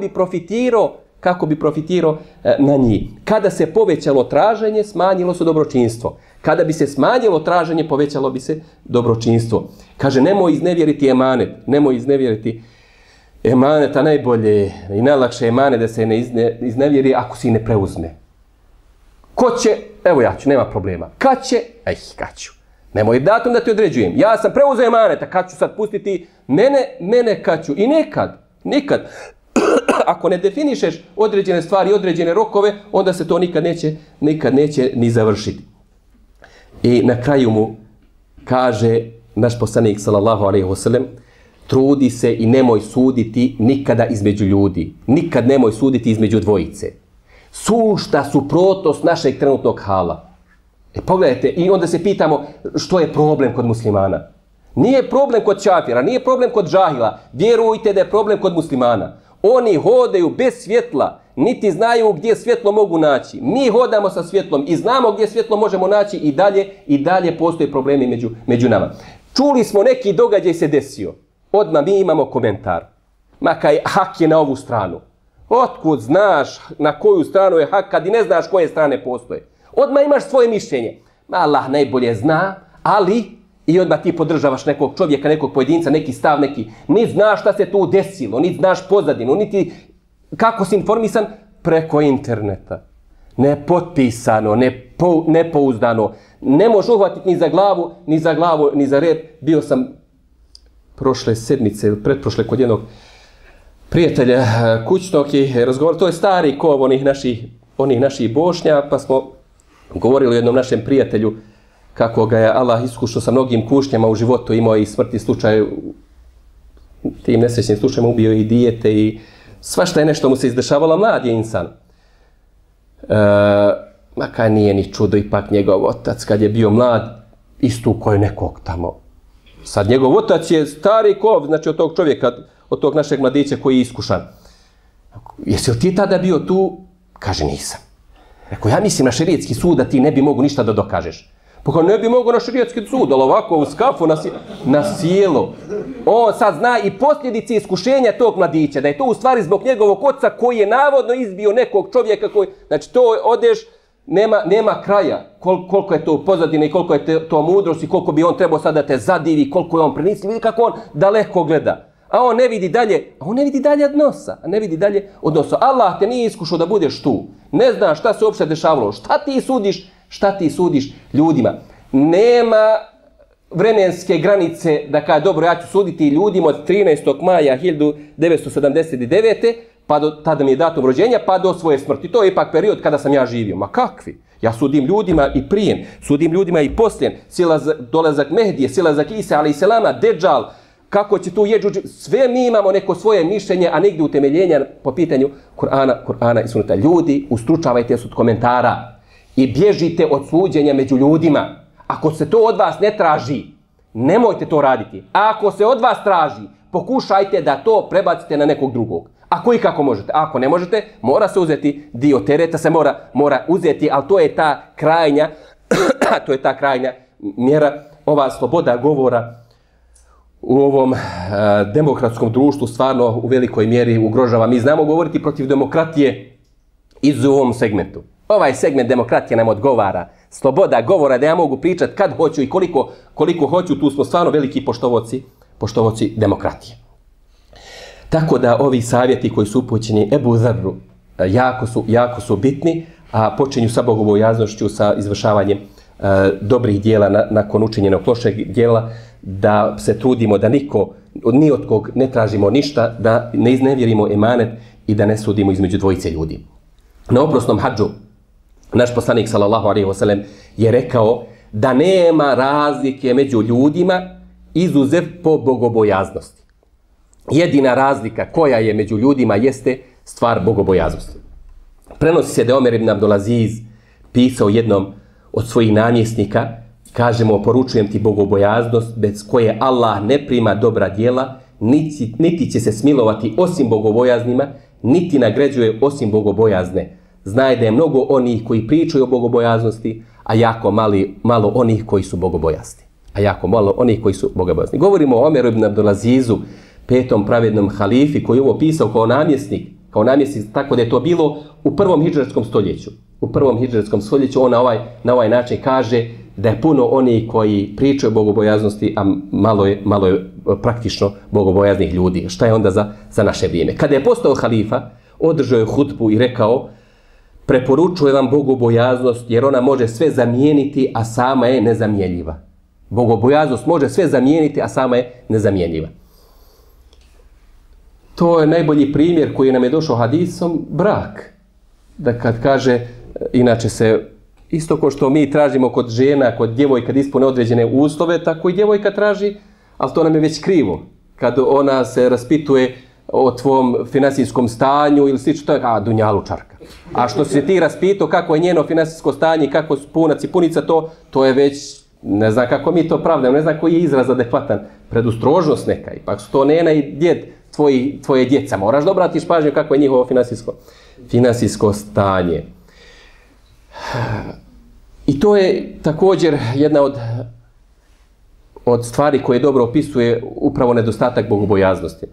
B: bi profitirao na njih. Kada se povećalo traženje, smanjilo se dobročinstvo. Kada bi se smanjilo traženje, povećalo bi se dobročinstvo. Kaže, nemoj iznevjeriti emanet, a najbolje i najlakše emanet da se ne iznevjeri ako si ne preuzme. Ko će? Evo ja ću, nema problema. Kad će? Kad ću. Nemoj datum da ti određujem. Ja sam preuzeo emaneta, kad ću sad pustiti mene kad ću. I nikad. Ako ne definišeš određene stvari, određene rokove, onda se to nikad neće ni završiti. I na kraju mu kaže naš poslanik sallallahu alejhi ve sellem, trudi se i nemoj suditi nikada između ljudi. Nikad nemoj suditi između dvojice. Sušta suprotnost našeg trenutnog hala. Pogledajte, i onda se pitamo što je problem kod muslimana. Nije problem kod čafira, nije problem kod džahila. Vjerujte da je problem kod muslimana. Oni hodaju bez svjetla, niti znaju gdje svjetlo mogu naći. Mi hodamo sa svjetlom i znamo gdje svjetlo možemo naći i dalje postoje problemi među nama. Čuli smo neki događaj se desio. Odmah mi imamo komentar. Makaj hak je na ovu stranu. Otkud znaš na koju stranu je hak kad i ne znaš koje strane postoje? Odmah imaš svoje mišljenje. Allah najbolje zna, ali i odmah ti podržavaš nekog čovjeka, nekog pojedinca, neki stav, ni znaš šta se tu desilo, ni znaš pozadinu, niti kako si informisan preko interneta. Nepotpisano, nepouzdano. Ne možeš uhvatiti ni za rep. Bio sam prošle sedmice, pretprošle kod jednog prijatelja kućnog i razgovarali, to je stari kov onih naših Bošnja, pa smo govorili o jednom našem prijatelju kako ga je Allah iskušao sa mnogim kušnjama u životu, imao i smrtni slučaj, tim nesrećnim slučajima ubio i dijete i svašta je nešto mu se izdešavalo, mlad je insan. Makar nije ni čudo, ipak njegov otac kad je bio mlad istukao je nekog tamo. Sad njegov otac je stari kov, znači od tog čovjeka, od tog našeg mladića koji je iskušan. Jesi li ti tada bio tu? Kaže, nisam. Rekao, ja mislim na šerijetski sud da ti ne bi mogu ništa da dokažeš. Pa ne bi mogu na šerijetski sud, ali ovako u skafu na sjelo. On sad zna i posljedice iskušenja tog mladića, da je to u stvari zbog njegovog oca koji je navodno izbio nekog čovjeka koji, znači to odeš, nema kraja koliko je to pozadine i koliko je to mudrost i koliko bi on trebao sad da te zadivi, koliko je on prenisli, vidi kako on daleko gleda. A on ne vidi dalje od nosa. Allah te nije iskušao da budeš tu. Ne znaš šta se uopšte dešavalo. Šta ti sudiš ljudima? Nema vremenske granice da kaže, dobro, ja ću suditi ljudima od 13. maja 1979. pa tada mi je datum rođenja, pa do svoje smrti. To je ipak period kada sam ja živio. Ma kakvi? Ja sudim ljudima i prijem, sudim ljudima i poslije. Dolazak Mehdije, silazak Isa, ali i selama, Dejjal, kako će tu Jeđuđ, sve mi imamo neko svoje mišljenje, a negdje utemeljenja po pitanju Kur'ana i Sunneta. Ljudi, ustručavajte se od komentara. i bježite od suđenja među ljudima. Ako se to od vas ne traži, nemojte to raditi. A ako se od vas traži, pokušajte da to prebacite na nekog drugog. Ako i kako možete. A ako ne možete, mora se uzeti dio tereta, se mora uzeti, ali to je ta krajnja mjera. Ova sloboda govora u ovom demokratskom društvu stvarno u velikoj mjeri ugrožava. Mi znamo govoriti protiv demokratije iz u ovom segmentu. Ovaj segment demokratije nam odgovara. Sloboda govora, da ja mogu pričati kad hoću i koliko hoću, tu smo stvarno veliki poštovoci demokratije. Tako da ovi savjeti koji su upućeni Ebu Zarru jako su bitni, a počinju sa bogobojaznošću, sa izvršavanjem dobrih dijela nakon učinjenog lošeg dijela, da se trudimo da ni od kog ne tražimo ništa, da ne iznevjerimo emanet i da ne sudimo između dvojice ljudi. Na oprosnom hadžu naš poslanik sallallahu alejhi ve sellem je rekao da nema razlike među ljudima izuzev po bogobojaznosti. Jedina razlika koja je među ljudima jeste stvar bogobojaznosti. Prenosi se da Omer ibn Abdulaziz pisao jednom od svojih namjesnika, kažemo, poručujem ti bogobojaznost bez koje Allah ne prima dobra djela, niti će se smilovati osim bogobojaznima, niti nagrađuje osim bogobojazne. Znaj da je mnogo onih koji pričaju o bogobojaznosti, a jako malo onih koji su bogobojazni. Govorimo o Omeru ibn Abdulazizu, petom pravednom halifi, koji je ovo pisao kao namjesnik, tako da je to bilo u prvom hidžretskom stoljeću. U prvom hidžretskom stoljeću on na ovaj način kaže da je puno onih koji pričaju o bogobojaznosti, a malo je praktično bogobojaznih ljudi. Šta je onda za naše vrijeme? Kada je postao halifa, održao je hutbu i rekao: preporučujem vam bogobojaznost jer ona može sve zamijeniti, a sama je nezamjenjiva. Bogobojaznost može sve zamijeniti, a sama je nezamjenjiva. To je najbolji primjer koji nam je došao hadisom, brak. Da kad kaže, inače se, isto kao što mi tražimo kod žena, kod djevojka da ispune određene uslove, tako i djevojka traži, ali to nam je već krivo. Kad ona se raspituje o tvom finansijskom stanju ili slično, to je dunjalučarka. A što se ti raspitao kako je njeno finansijsko stanje, kako su punac i punica, to je već, ne znam kako mi to pravdamo, ne znam koji je izraz adekvatan, predostrožnost neka. Ipak su to nena i djed tvoje djeca. Moraš da obratiš pažnju kako je njihovo finansijsko stanje. I to je također jedna od stvari koje dobro opisuje upravo nedostatak bogobojaznosti.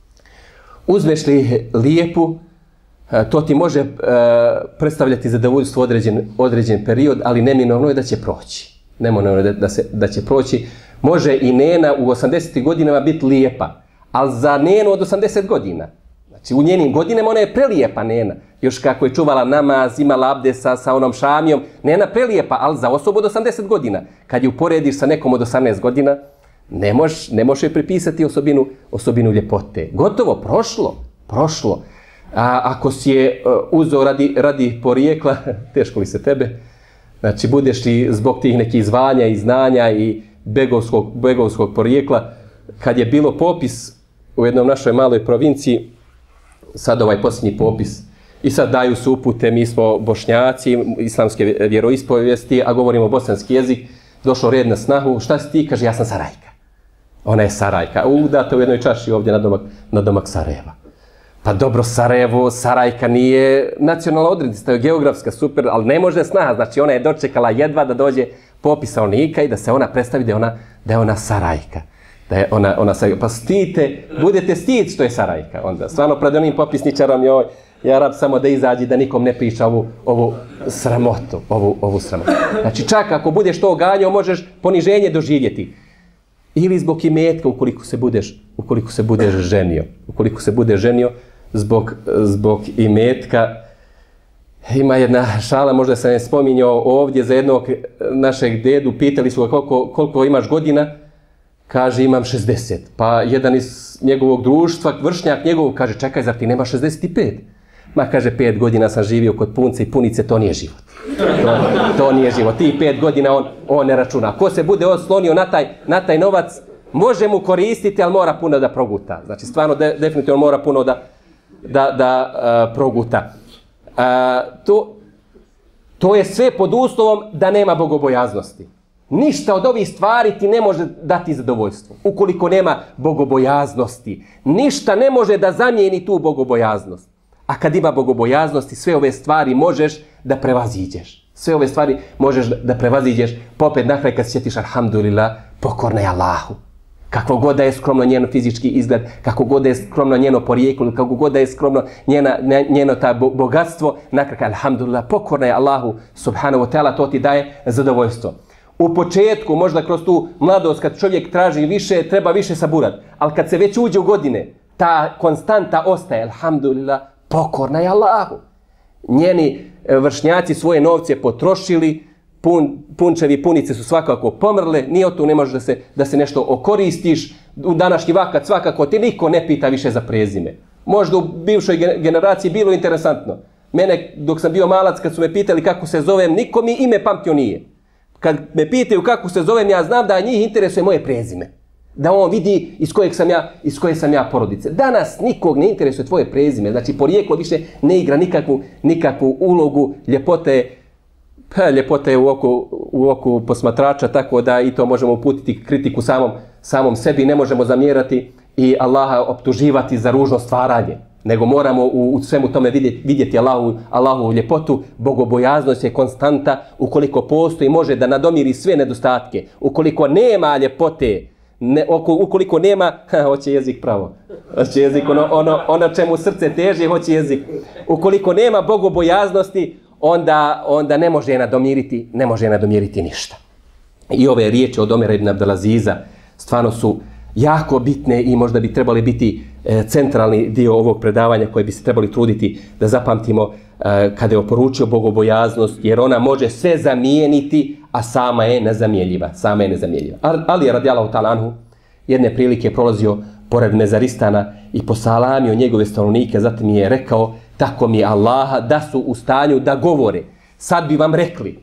B: Uzmeš li lijepu, to ti može predstavljati zadovoljstvo određen period, ali neminovno je da će proći. Neminovno je da će proći. Može i nena u 80. godinama biti lijepa, ali za nenu od 80 godina. Znači u njenim godinama ona je prelijepa nena. Još kako je čuvala namaz, imala abdesa sa onom šamijom. Nena prelijepa, ali za osobu od 80 godina. Kad ju porediš sa nekom od 18 godina, ne možeš joj pripisati osobinu ljepote. Gotovo, prošlo. A ako si je uzeo radi porijekla, teško li se tebe? Znači budeš li zbog tih nekih zvanja i znanja i begovskog porijekla, kad je bilo popis u jednom našoj maloj provinciji, sad ovaj posljednji popis, i sad daju se upute, mi smo Bošnjaci, islamske vjeroispovijesti, a govorimo bosanski jezik, došao red na snagu, šta si ti? Kaže, ja sam Sarajka. Ona je Sarajka, udata u jednoj čaši ovdje na domak Sarajeva. Pa dobro, Sarajka nije nacionalna odrednica, to je geografska, super, ali ne može snaga, znači ona je dočekala jedva da dođe popis stanovnika i da se ona predstavi da je ona Sarajka. Pa budete stid što je Sarajka onda. Stvarno pred onim popisničarom ja rab samo da izađi da nikom ne priča ovu sramotu. Znači čak ako budeš to ganjao možeš poniženje doživjeti. Ili zbog imetka ukoliko se budeš ženio. Ukoliko se budeš ženio zbog imetka. Ima jedna šala, možda sam je spominjao ovdje za jednog našeg dedu, pitali su ga koliko imaš godina. Kaže, imam 60. Pa jedan iz njegovog društva, vršnjak njegov, kaže, čekaj, zar ti nema 65? Ma, kaže, 5 godina sam živio kod punce i punice, to nije život. To nije život. Ti 5 godina on ne računa. Ko se bude oslonio na taj novac, može mu koristiti, ali mora puno da proguta. Znači, stvarno, definitivno mora puno da proguta. To je sve pod uslovom da nema bogobojaznosti. Ništa od ovih stvari ti ne može dati zadovoljstvo. Ukoliko nema bogobojaznosti, ništa ne može da zamijeni tu bogobojaznost. A kad ima bogobojaznosti, sve ove stvari možeš da prevaziđeš. Sve ove stvari možeš da prevaziđeš, pa opet na kraj kad se sjetiš, alhamdulillah, pokorna je Allahu. Kako god da je skromno njeno fizički izgled, kako god da je skromno njeno porijeklo, kako god da je skromno njeno ta bogatstvo, na kraj, alhamdulillah, pokorna je Allahu, subhanahu wa ta'ala, to ti daje zadovoljstvo. U početku, možda kroz tu mladost, kad čovjek traži više, treba više saburat. Ali kad se već uđe u godine, ta konstanta ostaje, alhamdulillah, pokorna je Allahu. Njeni vršnjaci svoje novce potrošili, punčevi punice su svakako pomrle, nije o tu ne može da se nešto okoristiš. U današnji vakat svakako ti niko ne pita više za prezime. Možda u bivšoj generaciji bilo interesantno. Mene, dok sam bio malac, kad su me pitali kako se zovem, niko mi ime pamtio nije. Kad me pitaju kako se zovem, ja znam da njih interesuje moje prezime. Da on vidi iz koje sam ja porodice. Danas nikog ne interesuje tvoje prezime. Znači, porijeklo više ne igra nikakvu ulogu. Ljepota je u oku posmatrača, tako da i to možemo uputiti kritiku samom sebi. Ne možemo zamjerati i Allaha optuživati za ružno stvaranje. Nego moramo u svemu tome vidjeti Allahovu ljepotu. Bogobojaznost je konstanta. Ukoliko postoji, može da nadomiri sve nedostatke. Ukoliko nema ljepote, ukoliko nema, hoće jezik pravo. Hoće jezik, ono čemu srce teže, hoće jezik. Ukoliko nema bogobojaznosti, onda ne može nadomiriti ništa. I ove riječi od Omera ibn Abdelaziza stvarno su jako bitne i možda bi trebali biti centralni dio ovog predavanja koje bi se trebali truditi da zapamtimo kada je oporučio bogobojaznost, jer ona može sve zamijeniti, a sama je nezamjenjiva. Ali je radijallahu ta'ala anhu jedne prilike prolazio pored mezaristana i posalamio njegove stanovnike, zatim je rekao, tako mi Allaha, da su u stanju da govore. Sad bi vam rekli,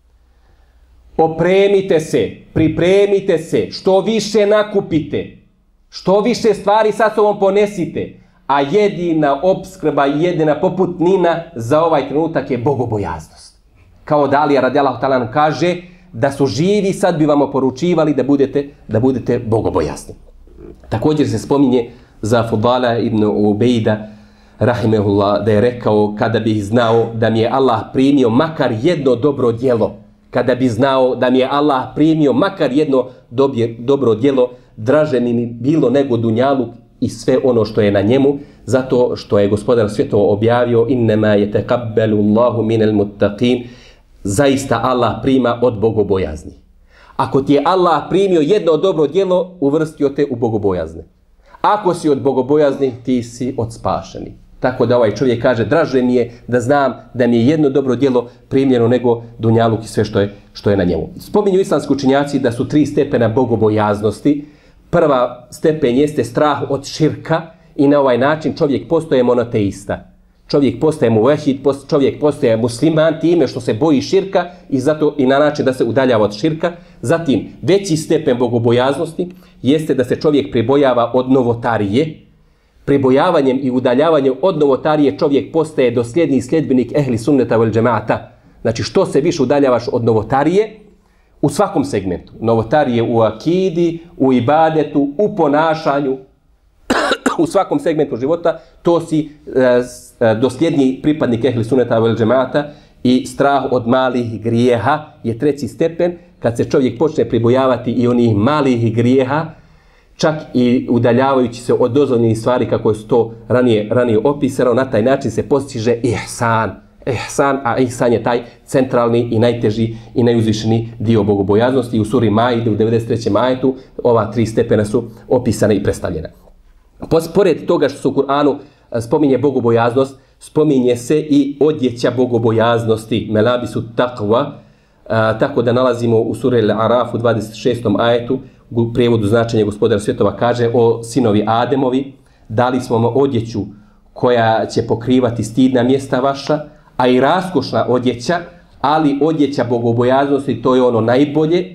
B: opremite se, pripremite se, što više nakupite, što više stvari sa sobom ponesite, a jedina opskrba, jedina poputnina za ovaj trenutak je bogobojaznost. Kao da Alija radijallahu ta'ala kaže, da su živi, sad bi vam oporučivali da budete bogobojazni. Također se spominje za Fudala ibn Ubejda, rahimehullah, da je rekao, kada bih znao da mi je Allah primio makar jedno dobro djelo, kada bi znao da mi je Allah primio makar jedno dobro djelo, draže mi bilo nego dunjaluk i sve ono što je na njemu, zato što je Gospodar svjetova objavio, innema yataqabbalu Allahu minal muttaqin, zaista Allah prima od bogobojazni. Ako ti je Allah primio jedno dobro djelo, uvrstio te u bogobojazne. Ako si od bogobojazni, ti si od spašeni. Tako da ovaj čovjek kaže, draže mi je da znam da mi je jedno dobro djelo primljeno nego dunjaluk i sve što je na njemu. Spominju islamski učenjaci da su 3 stepena bogobojaznosti. Prva stepen jeste strah od širka i na ovaj način čovjek postaje monoteista. Čovjek postaje muvehid, čovjek postaje musliman time što se boji širka i zato i na način da se udaljava od širka. Zatim, veći stepen bogobojaznosti jeste da se čovjek pribojava od novotarije. Pribojavanjem i udaljavanjem od novotarije čovjek postaje dosljedni sljedbenik ehli sunneta vel džemaata. Znači, što se više udaljavaš od novotarije, u svakom segmentu. Novotarije u akidi, u ibadetu, u ponašanju, u svakom segmentu života, to si dosljedniji pripadnik ehli sunneta vel džemaata i strah od malih grijeha je 3. stepen. Kad se čovjek počne pribojavati i onih malih grijeha, čak i udaljavajući se od dozvoljenih stvari kako je to ranije opisano, na taj način se postiže ihsan, a ihsan je taj centralni i najteži i najuzvišeniji dio bogobojaznosti. I u suri Maide u 93. ajetu ova 3 stepena su opisane i predstavljena. Pored toga što se u Kur'anu spominje bogobojaznost, spominje se i odjeća bogobojaznosti, melabisu taqwa, tako da nalazimo u suri Al-Araf u 26. ajetu, u prijevodu značenja Gospodara svjetova kaže, o sinovi Ademovi, dali smo vam odjeću koja će pokrivati stidna mjesta vaša, a i raskošna odjeća, ali odjeća bogobojaznosti, to je ono najbolje.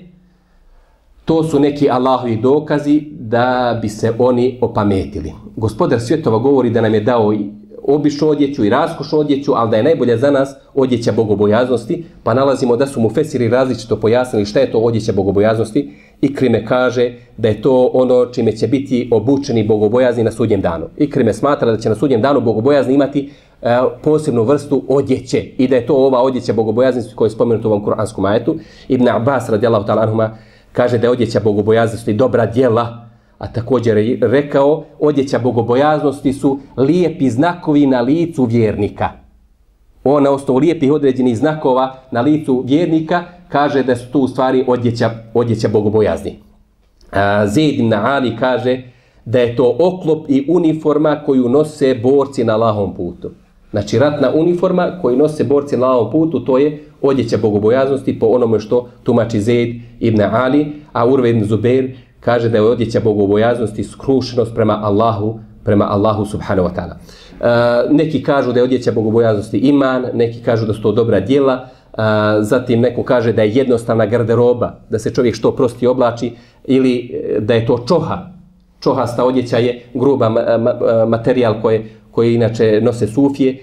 B: To su neki Allahovi dokazi da bi se oni opametili. Gospodar svjetova govori da nam je dao običnu odjeću i raskošnu odjeću, ali da je najbolja za nas odjeća bogobojaznosti, pa nalazimo da su mu fesiri različito pojasnili šta je to odjeća bogobojaznosti. Ikrime kaže da je to ono čime će biti obučeni bogobojazni na sudnjem danu. Ikrime smatra da će na sudnjem danu bogobojazni imati posebnu vrstu odjeće i da je to ova odjeća bogobojaznosti koja je spomenuta u ovom kuranskom ajetu. Ibn Abbas radijallahu ta'ala anhuma kaže da je odjeća bogobojaznosti dobra djela, a također je rekao odjeća bogobojaznosti su lijepi znakovi na licu vjernika. On na osnovu lijepih određenih znakova na licu vjernika kaže da su tu u stvari odjeća bogobojazni. Zaid ibn Ali kaže da je to oklop i uniforma koju nose borci na Allahovom putu. Znači ratna uniforma koju nose borci na Allahovom putu, to je odjeća bogobojaznosti po onome što tumači Zaid ibn Ali, a Urve ibn Zubair kaže da je odjeća bogobojaznosti skrušenost prema Allahu subhanahu wa ta'ala. Neki kažu da je odjeća bogobojaznosti iman, neki kažu da su to dobra djela, zatim neko kaže da je jednostavna garderoba, da se čovjek što prosti oblači, ili da je to čoha. Čohasta odjeća je gruba materijal koje inače nose sufije.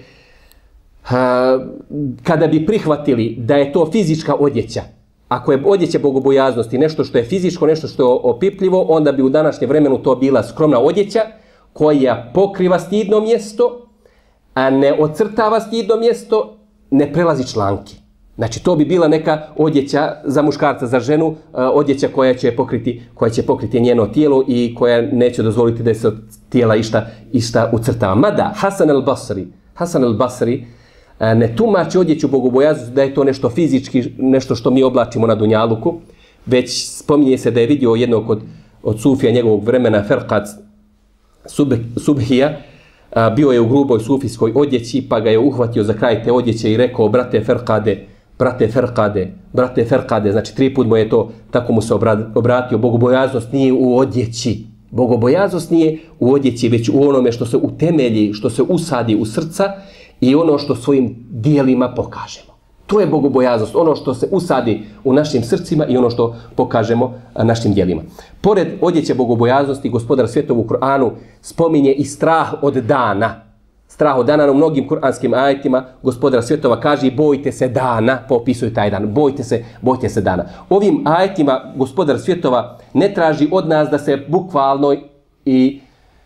B: Kada bi prihvatili da je to fizička odjeća, ako je odjeća bogobojaznosti nešto što je fizičko, nešto što je opipljivo, onda bi u današnjem vremenu to bila skromna odjeća koja pokriva stidno mjesto, a ne ocrtava stidno mjesto, ne prelazi članke. Znači to bi bila neka odjeća za muškarca, za ženu, odjeća koja će pokriti njeno tijelo i koja neće dozvoliti da se od tijela išta ucrtava. Mada Hasan al-Basri ne tumači odjeću bogobojaznosti da je to nešto fizički, nešto što mi oblačimo na dunjaluku, već spominje se da je vidio jednog od sufija njegovog vremena, Ferqad Subhija, bio je u gruboj sufijskoj odjeći, pa ga je uhvatio za kraj te odjeće i rekao: brate Ferqade, znači 3 puta mu je to, tako mu se obratio. Bogobojaznost nije u odjeći. Bogobojaznost nije u odjeći, već u onome što se utemelji, što se usadi u srca i ono što svojim dijelima pokažemo. To je bogobojaznost, ono što se usadi u našim srcima i ono što pokažemo našim dijelima. Pored odjeće bogobojaznosti, Gospodar svjetova u Kur'anu spominje i strah od dana. Strah od dana u mnogim kuranskim ajetima Gospodar svjetova kaže: bojte se dana, pa opisuju taj dan. Bojte se dana. Ovim ajetima Gospodar svjetova ne traži od nas da se bukvalno i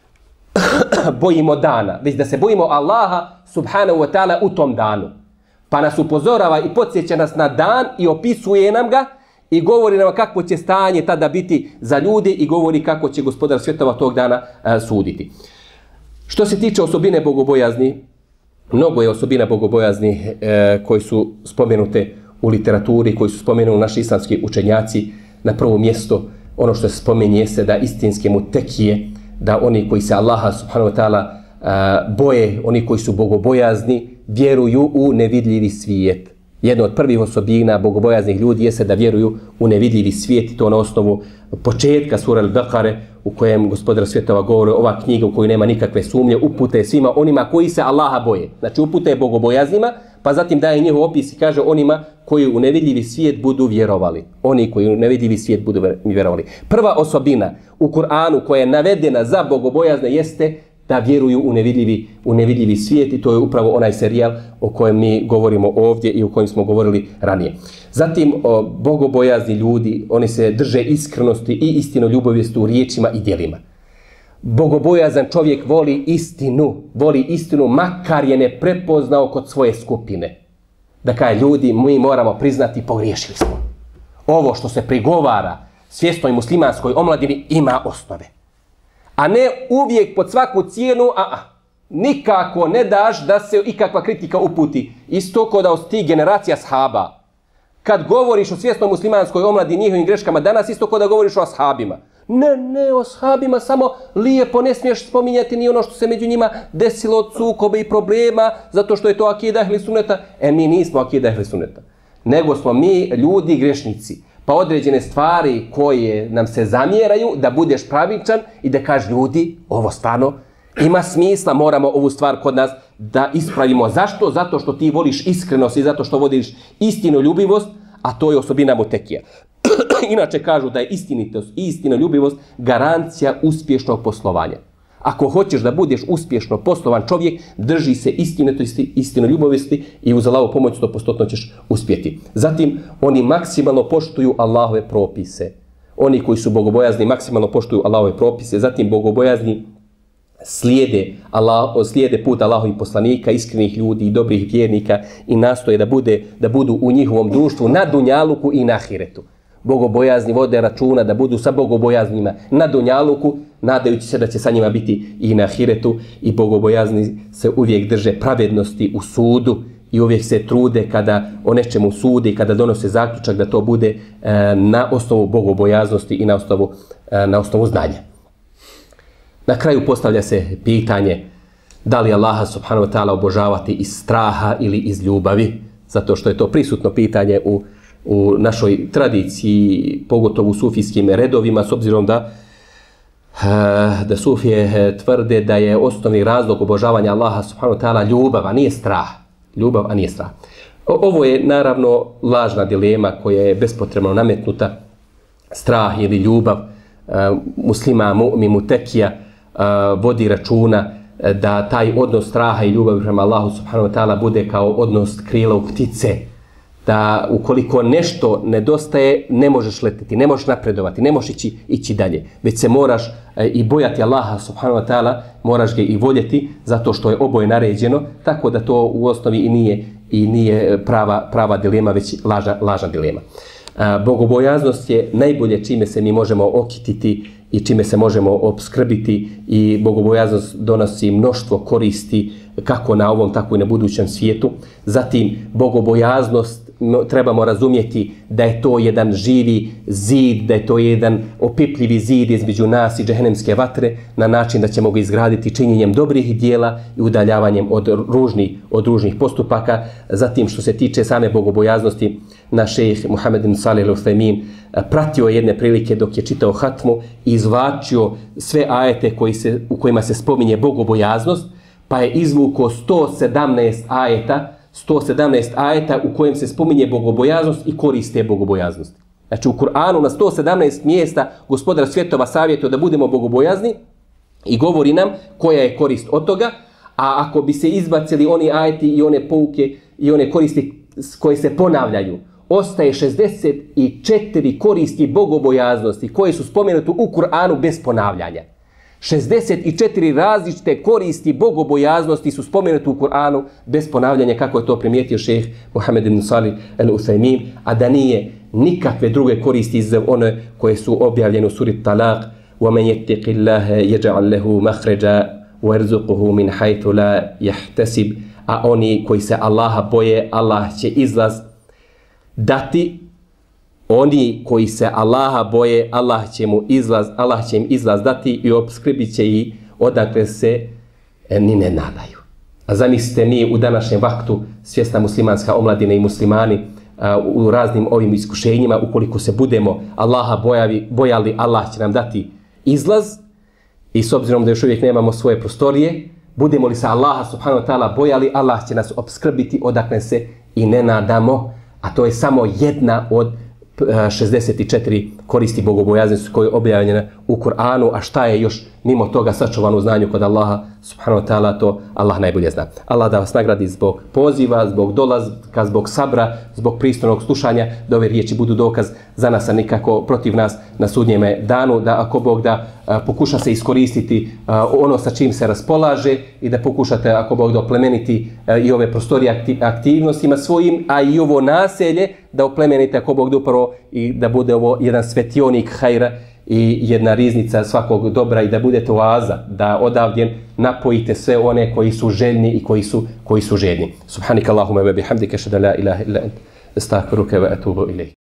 B: bojimo dana, već da se bojimo Allaha subhanahu wa ta'ala u tom danu. Pa nas upozorava i podsjeća nas na dan i opisuje nam ga i govori nam kako će stanje tada biti za ljude i govori kako će Gospodar svjetova tog dana suditi. Što se tiče osobine bogobojazni, mnogo je osobina bogobojazni koji su spomenute u literaturi, koji su spomenuli naši islamski učenjaci. Na prvo mjesto ono što se spominje se da istinske mutekije, da oni koji se Allaha subhanahu wa ta'ala boje, oni koji su bogobojazni, vjeruju u nevidljivi svijet. Jedna od prvih osobina bogobojaznih ljudi jeste da vjeruju u nevidljivi svijet, i to na osnovu početka sura Al-Baqare, u kojem Gospodar svjetova govori: ova knjiga u kojoj nema nikakve sumnje, upute svima onima koji se Allaha boje. Znači upute je bogobojaznima, pa zatim daje njihov opis i kaže onima koji u nevidljivi svijet budu vjerovali. Oni koji u nevidljivi svijet budu vjerovali. Prva osobina u Kur'anu koja je navedena za bogobojazne jeste da vjeruju u nevidljivi svijet, i to je upravo onaj serijal o kojem mi govorimo ovdje i o kojem smo govorili ranije. Zatim, bogobojazni ljudi, oni se drže iskrenosti i istinoljubivosti u riječima i djelima. Bogobojazan čovjek voli istinu, makar je ne prepoznao kod svoje skupine. Da kaže: ljudi, mi moramo priznati, pogriješili smo. Ovo što se prigovara svjesnoj muslimanskoj omladini ima osnove. A ne uvijek pod svaku cijenu, nikako ne daš da se ikakva kritika uputi. Isto kao da od tih generacija ashaba. Kad govoriš o svjesnoj muslimanskoj omladini, njihovim greškama danas, isto kao da govoriš o ashabima. Ne, o ashabima samo lijepo, ne smiješ spominjati ni ono što se među njima desilo od sukoba i problema, zato što je to akida ehli sunneta. Mi nismo akida ehli sunneta, nego smo mi ljudi grešnici. Pa određene stvari koje nam se zamjeraju, da budeš pravičan i da kažeš: ljudi, ovo stvarno ima smisla, moramo ovu stvar kod nas da ispravimo. Zašto? Zato što ti voliš iskrenost i zato što voliš istinoljubivost, a to je osobina mutekija. Inače kažu da je istinitost i istinoljubivost garancija uspješnog poslovanja. Ako hoćeš da budeš uspješno poslovan čovjek, drži se istinoljubivosti i uz Allahovu pomoć 100% ćeš uspjeti. Zatim, oni maksimalno poštuju Allahove propise. Oni koji su bogobojazni maksimalno poštuju Allahove propise. Zatim, bogobojazni slijede put Allahovih poslanika, iskrenih ljudi i dobrih vjernika i nastoje da budu u njihovom društvu na dunjaluku i na ahiretu. Bogobojazni vode računa da budu sa bogobojaznima na dunjaluku, nadajući se da će sa njima biti i na ahiretu, i bogobojazni se uvijek drže pravednosti u sudu i uvijek se trude kada o nečemu sude i kada donose zaključak da to bude na osnovu bogobojaznosti i na osnovu znanja. Na kraju postavlja se pitanje da li Allaha subhanahu wa ta'ala obožavati iz straha ili iz ljubavi, zato što je to prisutno pitanje u našoj tradiciji, pogotovo u sufijskim redovima, s obzirom da sufije tvrde da je osnovni razlog obožavanja Allaha subhanahu wa ta'ala ljubav, a nije strah. Ljubav, a nije strah. Ovo je naravno lažna dilema koja je bespotrebno nametnuta. Strah ili ljubav, muslima, mu'min, mutekija, vodi računa da taj odnos straha i ljubavi prema Allahu subhanahu wa ta'ala bude kao odnos krila u ptice. Da ukoliko nešto nedostaje, ne možeš letiti, ne možeš napredovati, ne možeš ići dalje. Već se moraš i bojati Allaha subhanahu wa ta'ala, moraš ga i voljeti zato što je oboje naređeno, tako da to u osnovi i nije prava dilema, već lažna dilema. Bogobojaznost je najbolje čime se mi možemo okititi i čime se možemo opskrbiti, i bogobojaznost donosi mnoštvo koristi kako na ovom, tako i na budućem svijetu. Zatim, bogobojaznost trebamo razumjeti da je to jedan živi zid, da je to jedan opipljivi zid između nas i džehennemske vatre, na način da ćemo ga izgraditi činjenjem dobrih dijela i udaljavanjem od ružnih postupaka. Zatim, što se tiče same bogobojaznosti, naš šejh Muhammed ibn Salih al-Uthaymin pratio jedne prilike dok je čitao hatmu i izvlačio sve ajete u kojima se spominje bogobojaznost, pa je izvukao 117 ajeta u kojem se spominje bogobojaznost i koriste bogobojaznosti. Znači u Kur'anu na 117 mjesta Gospodar svjetova savjetuje da budemo bogobojazni i govori nam koja je korist od toga, a ako bi se izbacili oni ajeti i one pouke i one koristi koje se ponavljaju, ostaje 64 koristi bogobojaznosti koje su spomenute u Kur'anu bez ponavljanja. 64 različite koristi bogobojaznosti su spomenute u Kur'anu bez ponavljanja, kako je to primijetio šejh Muhammed ibn Salih al-Uthaymin, a da nije nikakve druge koristi iz one koje su objavljene u suri Talaq. وَمَنْ يَتَّقِ اللَّهَ يَجْعَلْ لَهُ مَخْرَجًا وَيَرْزُقْهُ مِنْ حَيْثُ لَا يَحْتَسِبُ. A oni koji se Allaha boje, Allah će izlaz dati. Oni koji se Allaha boje, Allah će im izlaz dati i opskrbit će ih odakle se ni ne nadaju. A zamislite, mi u današnjem vaktu, svjesna muslimanska omladina i muslimani, u raznim ovim iskušenjima, ukoliko se budemo Allaha bojali, Allah će nam dati izlaz, i s obzirom da još uvijek nemamo svoje prostorije, budemo li se Allaha subhanahu wa ta'ala bojali, Allah će nas opskrbiti odakle se i ne nadamo, a to je samo jedna od 64 koristi bogobojaznosti koje je objavljena u Kur'anu, a šta je još mimo toga sačuvano u znanju kod Allaha subhanahu wa ta'ala, to Allah najbolje zna. Allah da vas nagradi zbog poziva, zbog dolazka, zbog sabra, zbog pristojnog slušanja, da ove riječi budu dokaz za nas, a nikako protiv nas na sudnjeme danu, da ako Bog da pokuša se iskoristiti ono sa čim se raspolaže i da pokušate, ako Bog da, oplemeniti i ove prostorije aktivnostima svojim, a i ovo naselje da oplemenite, ako Bog da, upravo i da bude ovo jedan svetionik hajra i jedna riznica svakog dobra, i da budete oaza, da odavdje napojite sve one koji su željni i koji su željni. Subhanaka Allahumma wa bihamdika, ashhadu an la ilaha illa anta, astaghfiruka wa atubu ilayk.